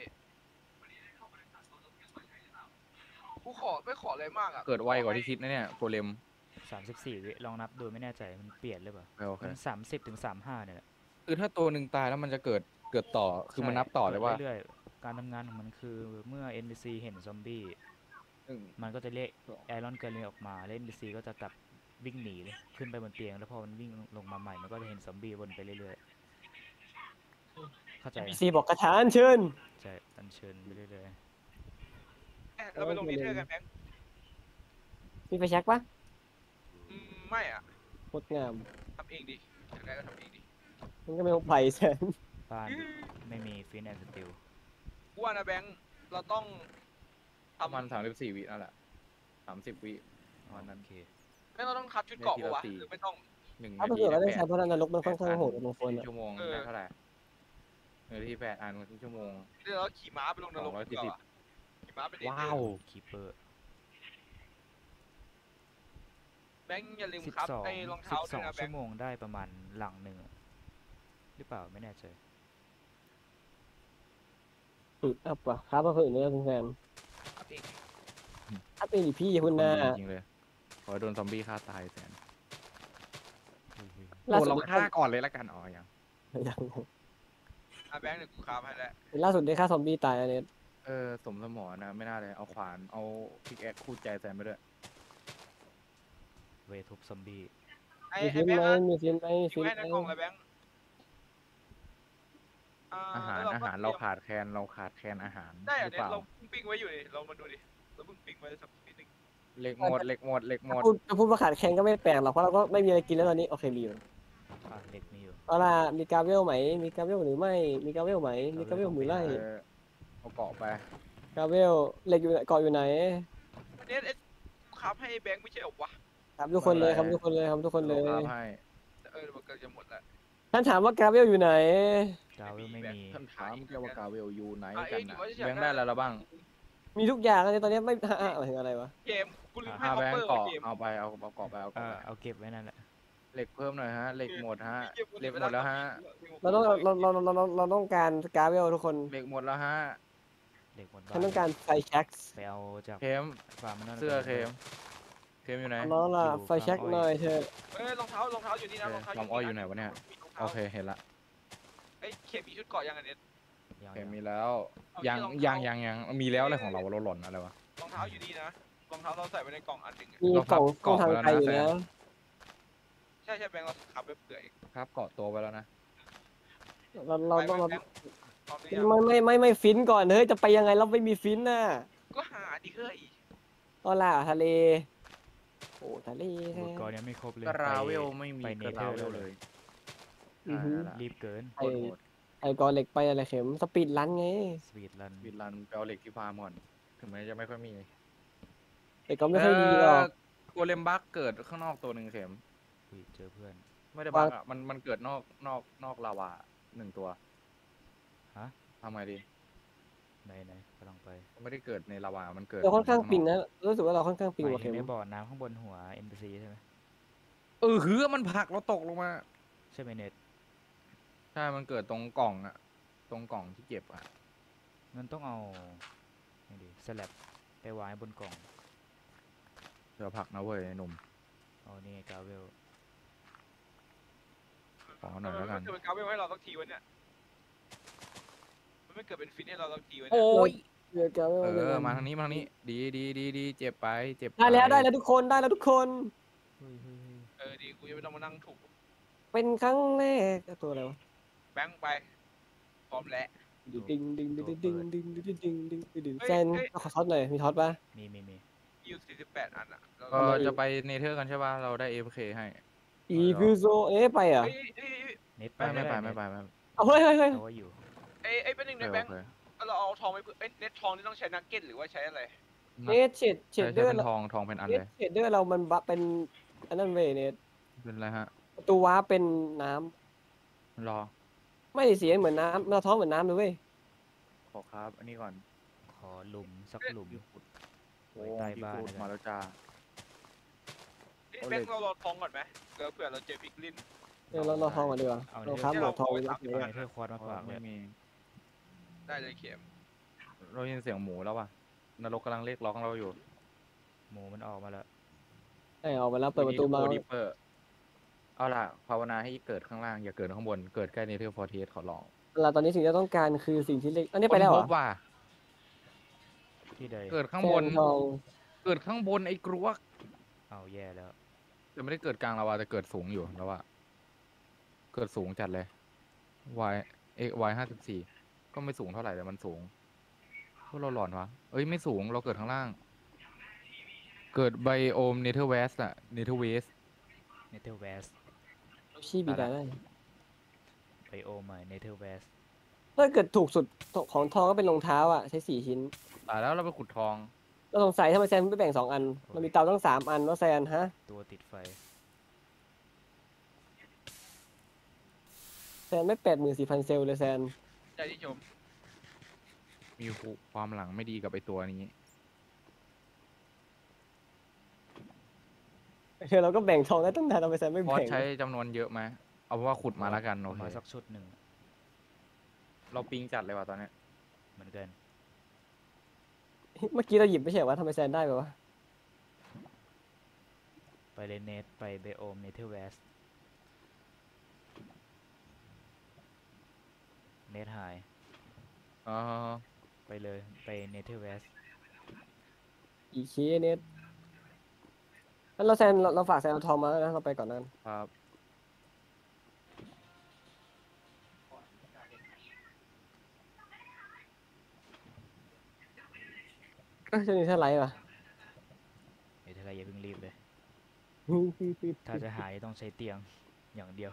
Speaker 2: กูขอไม่ขออะไรมากอ่ะ
Speaker 3: เกิดไวกว่าที่คิดนะเนี่ยโกเลม
Speaker 4: สามสิบสี่วิลองนับดูไม่แน่ใจมันเปลี่ยนหรือเปล่า
Speaker 3: โอเค
Speaker 4: มันสามสิบถึงสามห้าเนี่ยแหละ
Speaker 3: คือถ้าตัวหนึ่งตายแล้วมันจะเกิดเกิดต่อคือมันนับต่อเลยว่า
Speaker 4: เรื่อยๆการทำงานของมันคือเมื่อ เอ็น พี ซี เห็นซอมบี้
Speaker 3: หนึ่ง
Speaker 4: มันก็จะเรียก
Speaker 3: สอง
Speaker 4: ไอรอนเกอร์ลินออกมาแล้ว เอ็น พี ซี ก็จะกลับวิ่งหนีเลยขึ้นไปบนเตียงแล้วพอมันวิ่งลงมาใหม่มันก็จะเห็นซอมบี้วนไปเรื่อยๆเข้าใจ
Speaker 1: พีซีบอกกระถานเชิญ
Speaker 4: ใช่อัญเชิญไปเรื่อย
Speaker 2: เอ๊ะเราไปลงนิเทอร์กันแบงค์
Speaker 1: มีไฟแช็กปะ
Speaker 2: อืมไม่อ่ะ
Speaker 1: งดงาม
Speaker 2: ทำเองดิยังไงก็ทำเองดิ
Speaker 1: มันก็ไม่ต้องไฟแซน
Speaker 4: ๆบ้านไม่มีฟินแอนด์สติล
Speaker 2: กูว่านะแบงค์เราต้อง
Speaker 3: ประมาณ
Speaker 2: ทำ
Speaker 3: สามสิบสี่วินั่นแหละสามสิบวิประมาณนั้น
Speaker 4: โอเค
Speaker 2: ไม่เราต้องคัดชุดเกราะปะวะ
Speaker 3: ได้ทีละสี่
Speaker 2: หรือไม่ต้อง
Speaker 3: หนึ่ง
Speaker 1: ถ้า
Speaker 3: นา
Speaker 1: เผื่
Speaker 3: ที
Speaker 1: อเราได้
Speaker 3: แป
Speaker 1: ใช้
Speaker 3: ด
Speaker 1: เพราะนรกมันค่อนข้างโหดบางคนอ่ะ
Speaker 3: ชั่วโมง
Speaker 2: เออ
Speaker 3: ได้เท่าไหร่หนึ่งนาทีแปดอ่านครึ่งชั่วโมง
Speaker 2: เดี๋ยวเราขี่ม้าไปลงนรก
Speaker 3: สองร้อย
Speaker 2: ดีก
Speaker 3: สี่สิบ
Speaker 2: ว่าขี่ม้าไปเดท
Speaker 3: ว้าว
Speaker 4: คีเปอร์
Speaker 2: แบงค์อย่าลืม
Speaker 4: สิบ
Speaker 2: ครับ
Speaker 4: สอง
Speaker 2: ไอ้รอง
Speaker 4: สิ
Speaker 2: เท้า
Speaker 4: บส
Speaker 2: ด้ว
Speaker 4: อย ง
Speaker 2: นะแบ
Speaker 4: ชั่
Speaker 2: ง
Speaker 4: ว
Speaker 2: ค์
Speaker 4: โมงได้ประมาณหลังหนึ่งอะหรือเปล่าไม่แน่ใจ
Speaker 1: สุดอัพว่ะครับก็คืออื่นเลยคุณแฟน
Speaker 2: ครับเอง
Speaker 1: อัพเองดิพี่คุณ
Speaker 3: คน
Speaker 1: นา
Speaker 3: ดีจริงเลยขอให้โดนซอมบี้ฆ่าตายแสน
Speaker 1: ล่า
Speaker 3: โดน
Speaker 1: สุด
Speaker 3: เราฆ่าก่อนเลยละกันอ๋อยัง
Speaker 1: ยัง
Speaker 2: อ่ะแบงค์เดี๋ยวกูคราฟให้แล้ว
Speaker 1: ล่าสุดได้ฆ่าซอมบี้ตายอันนี้
Speaker 3: เออสมสมอนะไม่น่าเลยเอาขวานเอาพิกแอคคู่ใจแซนไปด้วย
Speaker 4: เวทุบซอมบี้
Speaker 2: ไอ้
Speaker 1: มี
Speaker 2: ไอ้
Speaker 1: ฟิน
Speaker 2: แบง
Speaker 1: ไหม
Speaker 2: ค์อะ
Speaker 1: มีฟินไหม
Speaker 2: อ
Speaker 1: ฟิ
Speaker 2: ยู่
Speaker 1: น
Speaker 2: ให้
Speaker 1: ไห
Speaker 2: ใน
Speaker 1: ม
Speaker 2: กล่องเลยแบงค์
Speaker 3: อาหาร
Speaker 2: แล้ว
Speaker 3: อาหาร
Speaker 2: ก็
Speaker 3: เราขาดแคลนเราขาดแคลนอาหาร
Speaker 2: ได้
Speaker 3: ห
Speaker 2: อะ
Speaker 3: รือ
Speaker 2: เนี่ย
Speaker 3: เปล่า
Speaker 2: เราเพิ่งปิ้งไว้อยู่ดิเรามาดูดิเราเพิ่งปิ้งไว้สักนิดนึง
Speaker 3: เหล็กหมดเหล็กหมดเหล็กหมด
Speaker 1: พูดจะพูดว่าขาดแคลนก็ไม่แปลกหรอกเพราะเราก็ไม่มีอะไรกินแล้วตอนนี้โอเคมีอยู่
Speaker 4: อ่ะเหล็กมีอยู่
Speaker 1: เอาล่ะมีกาเวลไหมมีกาเวลหรือไม่มีกาเวลไหมมีกาเวลหรือไล่
Speaker 3: เออเอาเกาะไป
Speaker 1: กาเวลเหล็กอยู่ไหนเกาะอยู่ไหน
Speaker 2: อันนี้ไอ้กูคราฟให้แบงค์ไม่ใช่เหรอวะ
Speaker 1: ครับทุกคนเลยครับทุกคนเลยครับทุกคนเลย
Speaker 3: เราให้
Speaker 2: เออเดี๋ยวมันก็จะหมดแล้ว
Speaker 1: ท่านถามว่ากาเวลอยู่ไหน
Speaker 4: ดาวเวลไม่มี
Speaker 3: ท่านถามแกว่ากาเวลอยู่ไหน
Speaker 2: อ่ะ
Speaker 3: กัน
Speaker 2: เอ้ยหรือ
Speaker 3: นะ
Speaker 2: ว่าจะ
Speaker 3: แบงค์ได้แล้วหรือบ้าง
Speaker 1: มีทุกอย่างเลยตอนนี้ไม่ ฮ่าหมายถึงอะไรวะ
Speaker 2: เกมกูลืมให้
Speaker 3: ห้า
Speaker 2: คอ
Speaker 3: แบ
Speaker 2: ป
Speaker 3: ง
Speaker 2: เปอ
Speaker 3: ค์
Speaker 2: ร์
Speaker 3: เกาะ
Speaker 2: เกม
Speaker 3: เอาไปเอาเอาเกาะไปเอา
Speaker 4: เอ
Speaker 3: เกาะ
Speaker 4: อ
Speaker 3: ไป
Speaker 4: เอาเก็บไว้นั่นแหละ
Speaker 3: เหล็กเพิ่มหน่อยฮะเหล็กหมดฮะ
Speaker 2: ไอ้เกม
Speaker 3: เหล็กหมดแล้วฮะ
Speaker 1: เราต้องเราเราเราเราเราต้องการกาเวลทุกคน
Speaker 3: เหล็กหมดแล้วฮะ
Speaker 4: เหล็กหมดบ้า
Speaker 1: ฉัน
Speaker 4: น
Speaker 1: ต้องการไฟแช็ก
Speaker 4: ไปเอาจาก
Speaker 3: เข็ม
Speaker 4: ฟาร์มมันนั่น
Speaker 3: เสื้อเข็มเข็มอยู่ไหน
Speaker 1: น้องล่ะไฟแช็กหน่อยเธอะ
Speaker 2: เอ้ยรองเท้ารองเท้าอยู่นี่นะรองเท้า
Speaker 3: ลำอ้อยอยู่ไหนวะเนี่ย
Speaker 2: มีรองเท้า
Speaker 3: โอเคเห็นละ
Speaker 2: ไอ้ยเข็มมีชุดเกาะยังไงเนี่ย
Speaker 4: ยัง
Speaker 3: เข็ม
Speaker 4: ยัง
Speaker 3: มีแล้ว
Speaker 2: เอา
Speaker 3: ยัง
Speaker 2: ที่รอง
Speaker 3: ยัง
Speaker 2: เท้า
Speaker 3: ยังยังมีแล้วอะไรของเราเราหล่นอะไรวะ
Speaker 2: รองเท้าอยู่นี่นะรองเท้าเราใส่ไว้ในกล่องอันหนึ่งอะ
Speaker 1: มี
Speaker 3: เรา
Speaker 1: กล่อง
Speaker 3: พับ
Speaker 1: กล่องทาง
Speaker 3: กล่อง
Speaker 1: ไทยอยู่
Speaker 3: ไว้แล้วนะ
Speaker 1: นะ
Speaker 2: ใช่ใช่แบงค์เราขับไปเปื่อย
Speaker 3: ครับเกาะตัวไปแล้วนะ
Speaker 1: เราเรา
Speaker 2: ไป
Speaker 1: ต้อง
Speaker 2: ไหม
Speaker 1: เรา
Speaker 2: แบงค์พร้อมหรือยัง
Speaker 1: ไม่ไม่ไม่ไม่ฟินก่อนเฮ้ยจะไปยังไงเราไม่มีฟินน่ะ
Speaker 2: ก็หาดิเฮ้ย
Speaker 1: เอาล่ะทะเลโอ้ทะเล
Speaker 4: อุปกรณ์ยังไม่ครบเลย
Speaker 3: กราเวล
Speaker 4: ไป
Speaker 3: ไม่มี
Speaker 4: ไป
Speaker 3: ก
Speaker 4: เน
Speaker 3: รา
Speaker 4: เธอร์
Speaker 3: เวล
Speaker 4: เล
Speaker 3: เลย ย
Speaker 1: อือฮึ
Speaker 3: อ่านั่นแหละ
Speaker 4: รีบเกิน
Speaker 3: โคตรโหด
Speaker 1: ไอ้กอเหล็กไปอะไรเข็มสปีดรันไง
Speaker 4: สวีทรัน
Speaker 3: บิดรันไปเอาเหล็กที่ฟาร์มก่อนถึงแม้จะไม่ค่อยมี
Speaker 1: แต่ก็ไม่ค่อยดีหรอก
Speaker 3: โกเลมบักเกิดข้างนอกตัวหนึ่งเข็ม
Speaker 4: อุ๊ยเจอเพื่อน
Speaker 3: ไม่ได้บักอ่ะมันมันเกิดนอกนอกนอกลาวาหนึ่งตัว
Speaker 4: ฮะ
Speaker 3: ทำไงดี
Speaker 4: ไหนไหนกำลังไป
Speaker 3: มันไม่ได้เกิดในลาวามันเกิด
Speaker 1: เราค่อนข้างปิง
Speaker 3: น
Speaker 1: นะรู้สึกว่าเราค่อนข้างปิง
Speaker 4: ห
Speaker 1: ก
Speaker 4: มาย
Speaker 1: ว่า
Speaker 4: ถึ
Speaker 1: เข็
Speaker 4: ง
Speaker 1: ม
Speaker 4: ในบ่อน้ำข้างบนหัว เอ็น พี ซี ใช่ไหม
Speaker 3: เออคือมันผลักเราตกลงมา
Speaker 4: ใช่ไหมเน็ต
Speaker 3: ใช่มันเกิดตรงกล่องอะตรงกล่องที่เก็บอะ
Speaker 4: งั้นต้องเอาไงดีสลับไปวางบนกล่อง
Speaker 3: เดี๋ยวผลักนะเว้ยไอ้หนุ่ม
Speaker 4: เอานี่ไงกาเวล
Speaker 3: ขอหน่อยแล้วกัน
Speaker 2: มันเกิดเป็นกราฟเวลให้เราสักทีวันเนี่ยมันไม่เกิดเป็นฟิตให้เราสักทีวันเนี่ย
Speaker 3: โอ้ย
Speaker 1: เดี๋ยวแกไม่
Speaker 3: เอ
Speaker 1: ว่าจะ
Speaker 3: อมาทางนี้มาทางนี้ดีดีดีดีเจ็บไปเจ็บ
Speaker 1: ได้แล้ว
Speaker 3: ไป
Speaker 1: ได้แล้วทุกคนได้แล้วทุกคน
Speaker 4: เฮ้ยเฮ้ยเฮ้ย
Speaker 2: เออดีกูจะไม่ต้องมานั่งถูก
Speaker 1: เป็นครั้งแรกตัวอะไรวะ
Speaker 2: แบงค์ไปพร้อมแล้ว
Speaker 1: ดึงดึงดึงดึงดึงดึงดึงดึงดึงดึงดึงดึง
Speaker 2: เฮ้ย
Speaker 1: แซน
Speaker 2: เฮ้ย
Speaker 1: ขอท็อตหน่อยมีท็อตปะ
Speaker 4: มีมีมี
Speaker 2: อยู่สี่สิบแปดอันอ่ะแล้ว
Speaker 3: เอ
Speaker 2: ก็
Speaker 3: อ
Speaker 1: เอามาอีก
Speaker 3: จะไปเนเธอร์กันใช่ป่ะเราได้ เอ ฟ เค ให้
Speaker 1: อีคือโซเอ๊ะไปเหรอ่ะ
Speaker 2: เฮ้ยเฮ้ยเฮ้ย
Speaker 4: เน็ตไป
Speaker 3: ไม่ไม่ไป
Speaker 4: ด้
Speaker 3: ไม่ไปไม่ไป
Speaker 1: เอาเฮ้ยเฮ้ยเฮ้ย
Speaker 4: เพราะว่าอยู่
Speaker 2: เอ้ยเอ้ยเป็นหนึ่ง
Speaker 3: โอ
Speaker 2: ใน
Speaker 3: เค
Speaker 2: แบงค์
Speaker 3: โอเค
Speaker 2: เราเอาทองไปเพื่อเอ้ยเน็ตทองนี่ต้องใช้นักเก็ตหรือว่าใช้อะไร
Speaker 1: เนทเฉดเฉ
Speaker 3: ใช้
Speaker 1: ด
Speaker 3: ใช้
Speaker 1: เดอร์
Speaker 3: เป็นทองทองเป็นอัน
Speaker 1: เน
Speaker 3: เล
Speaker 1: ท
Speaker 3: ย
Speaker 1: เฉดเดอร์เรามันบัฟเป็นอันนั้นเว้ยเนท
Speaker 3: เป็นไรฮะ
Speaker 1: ประตูว้าร์ปเป็นน้ำ
Speaker 3: รอ
Speaker 1: ไม่ได้เสียเหมือนน้ำเราท้องเหมือนน้ำเลยเว้ย
Speaker 3: ขอครับ อันนี้ก่อน
Speaker 4: ขอหลุมสักหลุม
Speaker 3: โอ้
Speaker 4: ไว้ใต้
Speaker 3: ที่
Speaker 4: บ้าน
Speaker 3: พูด
Speaker 4: นะ
Speaker 3: มาแล้วจ้า
Speaker 2: เอ้ย
Speaker 3: เอา
Speaker 2: แบ
Speaker 3: เลย
Speaker 2: งค์เรารอทองก่อนไหมเผื่อเผื่อเราเจอพิกลิน
Speaker 1: เออเราเราทองก่อนดีกว่า
Speaker 4: เอา
Speaker 1: เรา
Speaker 4: เน
Speaker 1: ค้า
Speaker 4: เธอ
Speaker 1: หมวกทอง
Speaker 2: เอาไว้
Speaker 1: แล้ว
Speaker 2: สามสิบ
Speaker 1: เดี๋ยว
Speaker 2: บาท
Speaker 4: เนเธอร์ควอดมาฝากเล
Speaker 3: ไม่
Speaker 4: ย
Speaker 3: มี
Speaker 2: ได้เลยเข็ม
Speaker 3: เรายินเสียงหมูแล้วว่ะนรกกำลังเรียกร้องเราอยู่
Speaker 4: หมูมันออกมาแล้ว
Speaker 1: ไอ้ออกมาแล้วเปิดประตูมา
Speaker 3: ดิปเปอร์เอาล่ะภาวนาให้เกิดข้างล่างอย่าเกิดข้างบนเกิดใกล้เนเธอร์ฟอร์เทสขอร้อง
Speaker 1: เราตอนนี้สิ่งที่เราต้องการคือสิ่งที่เล็กอันนี้ไปแล้วเหร
Speaker 3: ค้
Speaker 1: อน
Speaker 3: พบว่ะ
Speaker 4: ที่ใด
Speaker 3: เกิดข้างบน
Speaker 1: แซนทอง
Speaker 3: เกิดข้างบนไอ้กรวก
Speaker 4: เอาแย่แล้ว
Speaker 3: แต่ไม่ได้เกิดกลางลาวาแต่เกิดสูงอยู่แล้วว่าเกิดสูงจัดเลย y เอ y ห้าสิบสี่ก็ไม่สูงเท่าไหร่แต่มันสูงพวกเราหลอนวะเอ้ยไม่สูงเราเกิดข้างล่าง เกิดไบโอมเนเธอร์เวสอะเนเธอร์เวส
Speaker 4: เนเธอร์เวส
Speaker 1: ชีบีได้ได้
Speaker 4: ไบโอใหม่เนเธอร์เวส
Speaker 1: ถ้าเกิดถูกสุดของทองก็เป็นรองเท้าอ่ะใช้สี่ชิ้น
Speaker 3: ตายแล้วเราไปขุดทอง
Speaker 1: เราสงสัยทำไมแซนไม่แบ่งสองอันเรามีเตาตั้งสามอันว่าแซนฮะ
Speaker 4: ตัวติดไฟ
Speaker 1: แซนไม่แปดหมื่นสี่พันเซลล์เลยแซน
Speaker 2: ใจที่ชม
Speaker 3: มีความหลังไม่ดีกับไอตัวนี้
Speaker 1: เดี๋ยวเราก็แบ่งทองได้ตั้งนานทำไมแซนไม่
Speaker 3: พอส
Speaker 1: แบ่ง
Speaker 3: ใช้จำนวนเยอะไหมเอาเป็นว่าขุดมาแล้วกันโอ
Speaker 4: เอา
Speaker 3: เค
Speaker 4: มาสักชุดหนึ่ง
Speaker 3: เราปิงจัดเลยว่ะตอนเนี้ย
Speaker 4: เหมือนกัน
Speaker 1: เมื่อกี้เราหยิบไม่ใช่เหรอวะทำไมแซนได้ไปวะ
Speaker 4: ไปเลยเนทไปไบโอมเนเธอร์เวสเนทหาย
Speaker 3: เออ
Speaker 4: ไปเลยไปเนเธอร์เวส
Speaker 1: อีเคเน็ตแล้วเราแซนเราเราฝากแซนเอาทองมาแล้วนะเราไปก่อนนั้น
Speaker 3: ครับ
Speaker 1: ก็จะมีเท่าไหร่วะ
Speaker 4: เนเธอร์อย่าเพิ่งรีบเลย ถ้าจะหายต้องใช้เตียงอย่างเดียว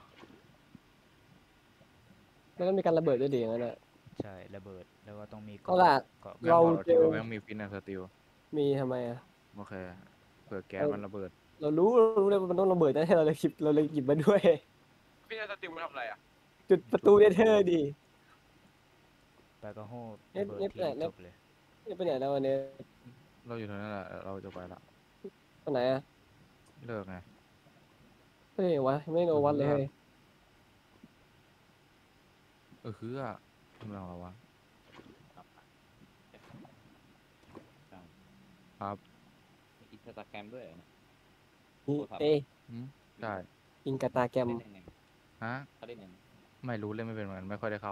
Speaker 1: แล้วก็มีการระเบิดด้วยดีอย่างนั้นอ่ะ
Speaker 4: ใช่ระเบิดแล้วก็ต้องมี
Speaker 1: เอาล่ะ
Speaker 4: เกาะ
Speaker 3: แบง
Speaker 1: เรา
Speaker 3: ค์บอกเรา
Speaker 1: เจ
Speaker 3: ที่
Speaker 1: อ
Speaker 3: ว่าแบงค์มีฟินแอนสติล
Speaker 1: มีทำไมอ่ะ
Speaker 3: โอเคเผื่อแก๊สมันระเบิด
Speaker 1: เรารู้เรารู้เลยว่ามันต้องระเบิดนะให้เราเลยหยิบเราเลยหยิบมาด้วย
Speaker 2: พี่นายสติลมาทำอะไรอ่ะ
Speaker 1: จุดประตูเนเธอร์ดี
Speaker 4: ไปก็โห
Speaker 1: เน็
Speaker 4: ระ
Speaker 1: ต
Speaker 4: เบิด
Speaker 1: เน็ต
Speaker 4: ที
Speaker 1: แหละเน็
Speaker 4: จ
Speaker 1: ต
Speaker 4: บเลย
Speaker 1: นี่ไปไหนแล้ววันนี้
Speaker 3: เราอยู่ตรงนั้นแหละเราจะไปละ
Speaker 1: ไปไหนอ่ะ
Speaker 3: เลิกไง
Speaker 1: เฮ้ยวะไม่โนวัดเลยเฮ้ย
Speaker 3: เออคืออะทำอะไรของเราวะครับ
Speaker 7: อินสตาแกรมด้วยเหรอเนี่ย
Speaker 1: นี่เอ้ย
Speaker 3: อืมได้
Speaker 1: อินกาตาแกรม
Speaker 7: เล่นยังไง
Speaker 3: ฮะ
Speaker 7: เขาเล่นยังไง
Speaker 3: ไม่รู้เล่นไม่เป็นเหมือนกันไม่ค่อยได้เข้า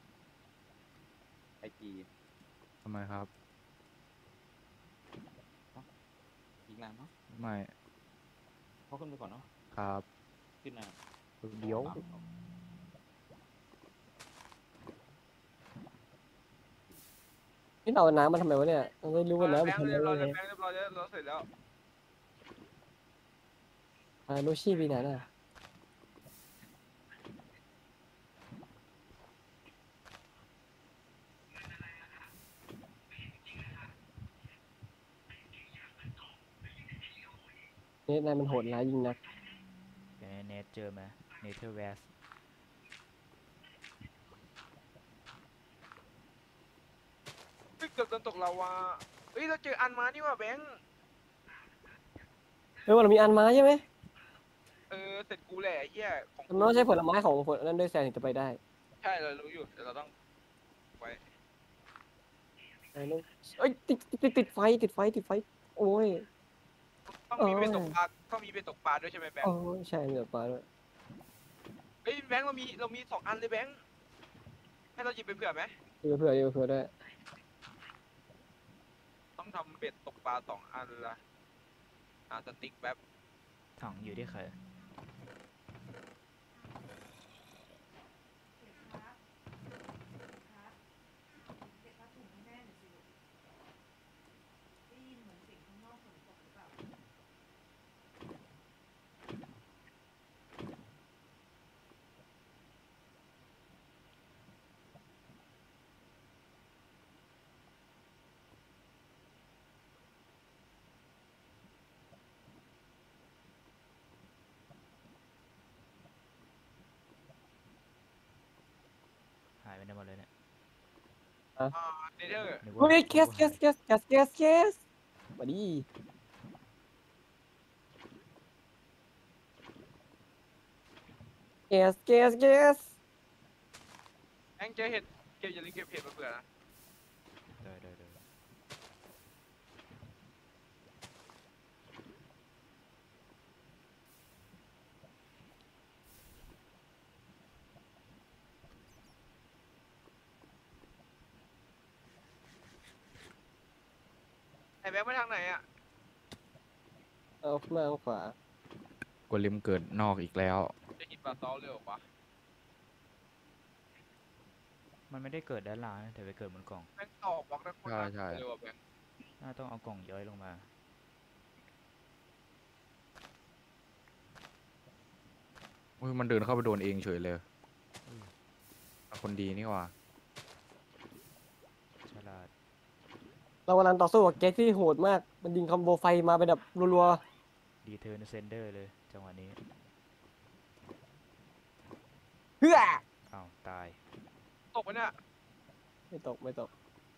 Speaker 7: ไอจี
Speaker 3: ทำไมครับ
Speaker 7: อีกนานเนาะ
Speaker 3: ไม่
Speaker 7: เขาขึ้นไปก่อนเนาะ
Speaker 3: ครับ
Speaker 7: ขึ้นนาน
Speaker 3: เดี๋ยว
Speaker 1: นี่เราเอาน้ำมาทำไมวะเนี่ยเราไม่รู้ว่า
Speaker 2: แบ
Speaker 1: น้ำ
Speaker 2: ง
Speaker 1: มัน
Speaker 2: ค์
Speaker 1: ทำ
Speaker 2: เรียบร้อย
Speaker 1: อะไร
Speaker 2: แล้วแบงค์เรียบร้อยแล้วเราเสร็จแล้ว
Speaker 1: อ่าโรชี่ปีไหนน่ะนี่นายมันโหดร้ายยิ่งนัก
Speaker 4: เนเนทเจอไหมเนเธอร์เวส
Speaker 2: เฮ้ยเกือบโดนตกลาวาเฮ้ยเราเจออันมานี่ว่าแบงค์
Speaker 1: เออว่าเรามีอันมาใช่ไหม
Speaker 2: เออเสร็จกูแหละไอ้เหี้ยของ
Speaker 1: มันต้องใช้ผลไม้ของผลนั้นด้วยแซนถึงจะไปได้
Speaker 2: ใช่เรารู้อยู่แต่เราต้องไว้
Speaker 1: เออต้องเอ้ยติดติดติดติดไฟติดไฟติดไฟโอ้ย
Speaker 2: ต้องมีไปตกปลาต้องมีไปตกปลาด้วยใช่ไหมแบง
Speaker 1: โอ้
Speaker 2: ค์
Speaker 1: ยใช่มีแบบปลาด้วย
Speaker 2: เฮ้ยแบงค์เรามีเรามีสองอันเลยแบงค์ให้เราหยิบไปเผื่อไหม
Speaker 1: เผื่อเผื่อเผื่อได้
Speaker 2: ทำเบ็ดตกปลาสองอันละอ่าสติ๊กแป๊บ
Speaker 4: ถังอยู่ที่ใคร
Speaker 5: เก็บครับครับเก็บผ้าถุงให้แม่หน่อยสิลูกได้ยินเหมือนเสียงข้างนอกฝนตกหรือเปล่า
Speaker 4: หายไปไหนหมดเลยเนี่ย
Speaker 2: อ่าเนเธอร์
Speaker 4: นึก
Speaker 1: เฮ้
Speaker 4: ว่าย
Speaker 1: แคสแคสแคสแคสแคสแคสมาดิแคสแคสแคส
Speaker 2: แองเจอเห็ดเก็บอย่าลืมเก็บเห็ดมาเผื่อนะ
Speaker 4: ได้ได้ได้
Speaker 2: ไอ้แบงค์ไปทางไหนอ่ะ
Speaker 1: เอาขึ้นมาทางขวา
Speaker 3: กดลิมเกิดนอกอีกแล้ว
Speaker 2: จะหินปลาซอลเร็วปะ
Speaker 4: มันไม่ได้เกิดด้านล่างนะแต่ไปเกิดบนกล่อง
Speaker 2: แบงค์ต่อบล็อกได้โคน
Speaker 3: ใช่ใช่
Speaker 2: เร็วอะแบงค์
Speaker 4: น่าต้องเอากล่องย้อยลงมา
Speaker 3: อุ้ยมันเดินเข้าไปโดนเองเฉยเลยคนดีนี่หว่า
Speaker 4: ฉลาด
Speaker 1: เรากำลังต่อสู้กับแก๊สที่โหดมาก มันยิงคอมโบไฟมาเป็นแบบรัว
Speaker 4: ดีเทิร์นเซนเดอร์เลย จังหวะนี้
Speaker 1: ๆเฮ้อ
Speaker 4: อ้าว ตาย
Speaker 2: ตกไปเนี่ย
Speaker 1: ไม่ตกไม่ตก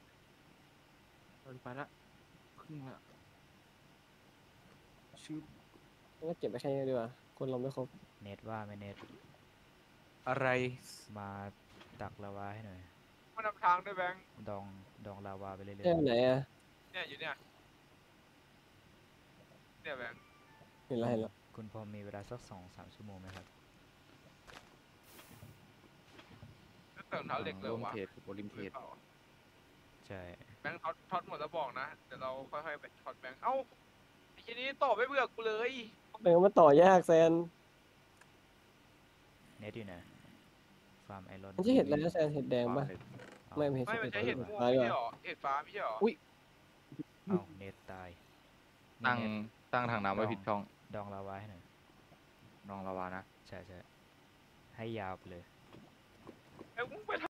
Speaker 3: ไปละครึ่งละชื่อ
Speaker 1: งั้นเก็บไปแค่นี้ดีกว่าคนเราไม่ครบ
Speaker 4: เน็ตว่าไหมเน็ต
Speaker 3: อะไร
Speaker 4: มาตักลาวาให้หน่อย
Speaker 2: มานำทางด้วยแบงค์
Speaker 4: ดองดองลาวาไปเรื่อย
Speaker 1: แค่ไหนอะ
Speaker 2: เนี่ยอยู่เนี่ยเนี่ยแบงค์
Speaker 1: เห็นแล้วเห็นแล้ว
Speaker 4: ๆ คุณพอมีเวลาสักสองสามชั่วโมงไหมครับ
Speaker 2: ก็เติมเท้าเหล็กเร็ว
Speaker 3: ลง
Speaker 2: วะ
Speaker 3: เพจกับบริมเพจ
Speaker 4: ใช่
Speaker 2: แบงค์ท็อตท็อตหมดแล้วบอกนะเดี๋ยวเราค่อยๆไปท็อตแบงค์เอ้าไอ้ทีนี้ต่อไม่เบื่อกูเลย
Speaker 1: แบ่งมาต่อยากแซน
Speaker 4: เน็ตอยู่ไหนฟาร์มไอรอน
Speaker 1: มันจะเห็ดอะไรนะแซนเห็ดแดงป่ะ
Speaker 4: เอา
Speaker 1: ไม่ไม่เห็ด
Speaker 2: ไม่มันใช้เห็ดม่วง
Speaker 1: ฟ้า
Speaker 2: ไม่
Speaker 1: ด้วย
Speaker 2: ใช่หรอเห็ดฟ้าไม่ใช่หรอ
Speaker 3: อุ๊ย
Speaker 4: เอาเน็ตตาย
Speaker 3: ตั้ง
Speaker 4: เน็ต
Speaker 3: ตั้งทางน้ำไว้ผิดช่อง
Speaker 4: ดองลาวาให้หน่อย
Speaker 3: น้องระวานะ
Speaker 4: ใช่ใช่ให้ยาวไปเลย
Speaker 2: เอ้ยมึงไป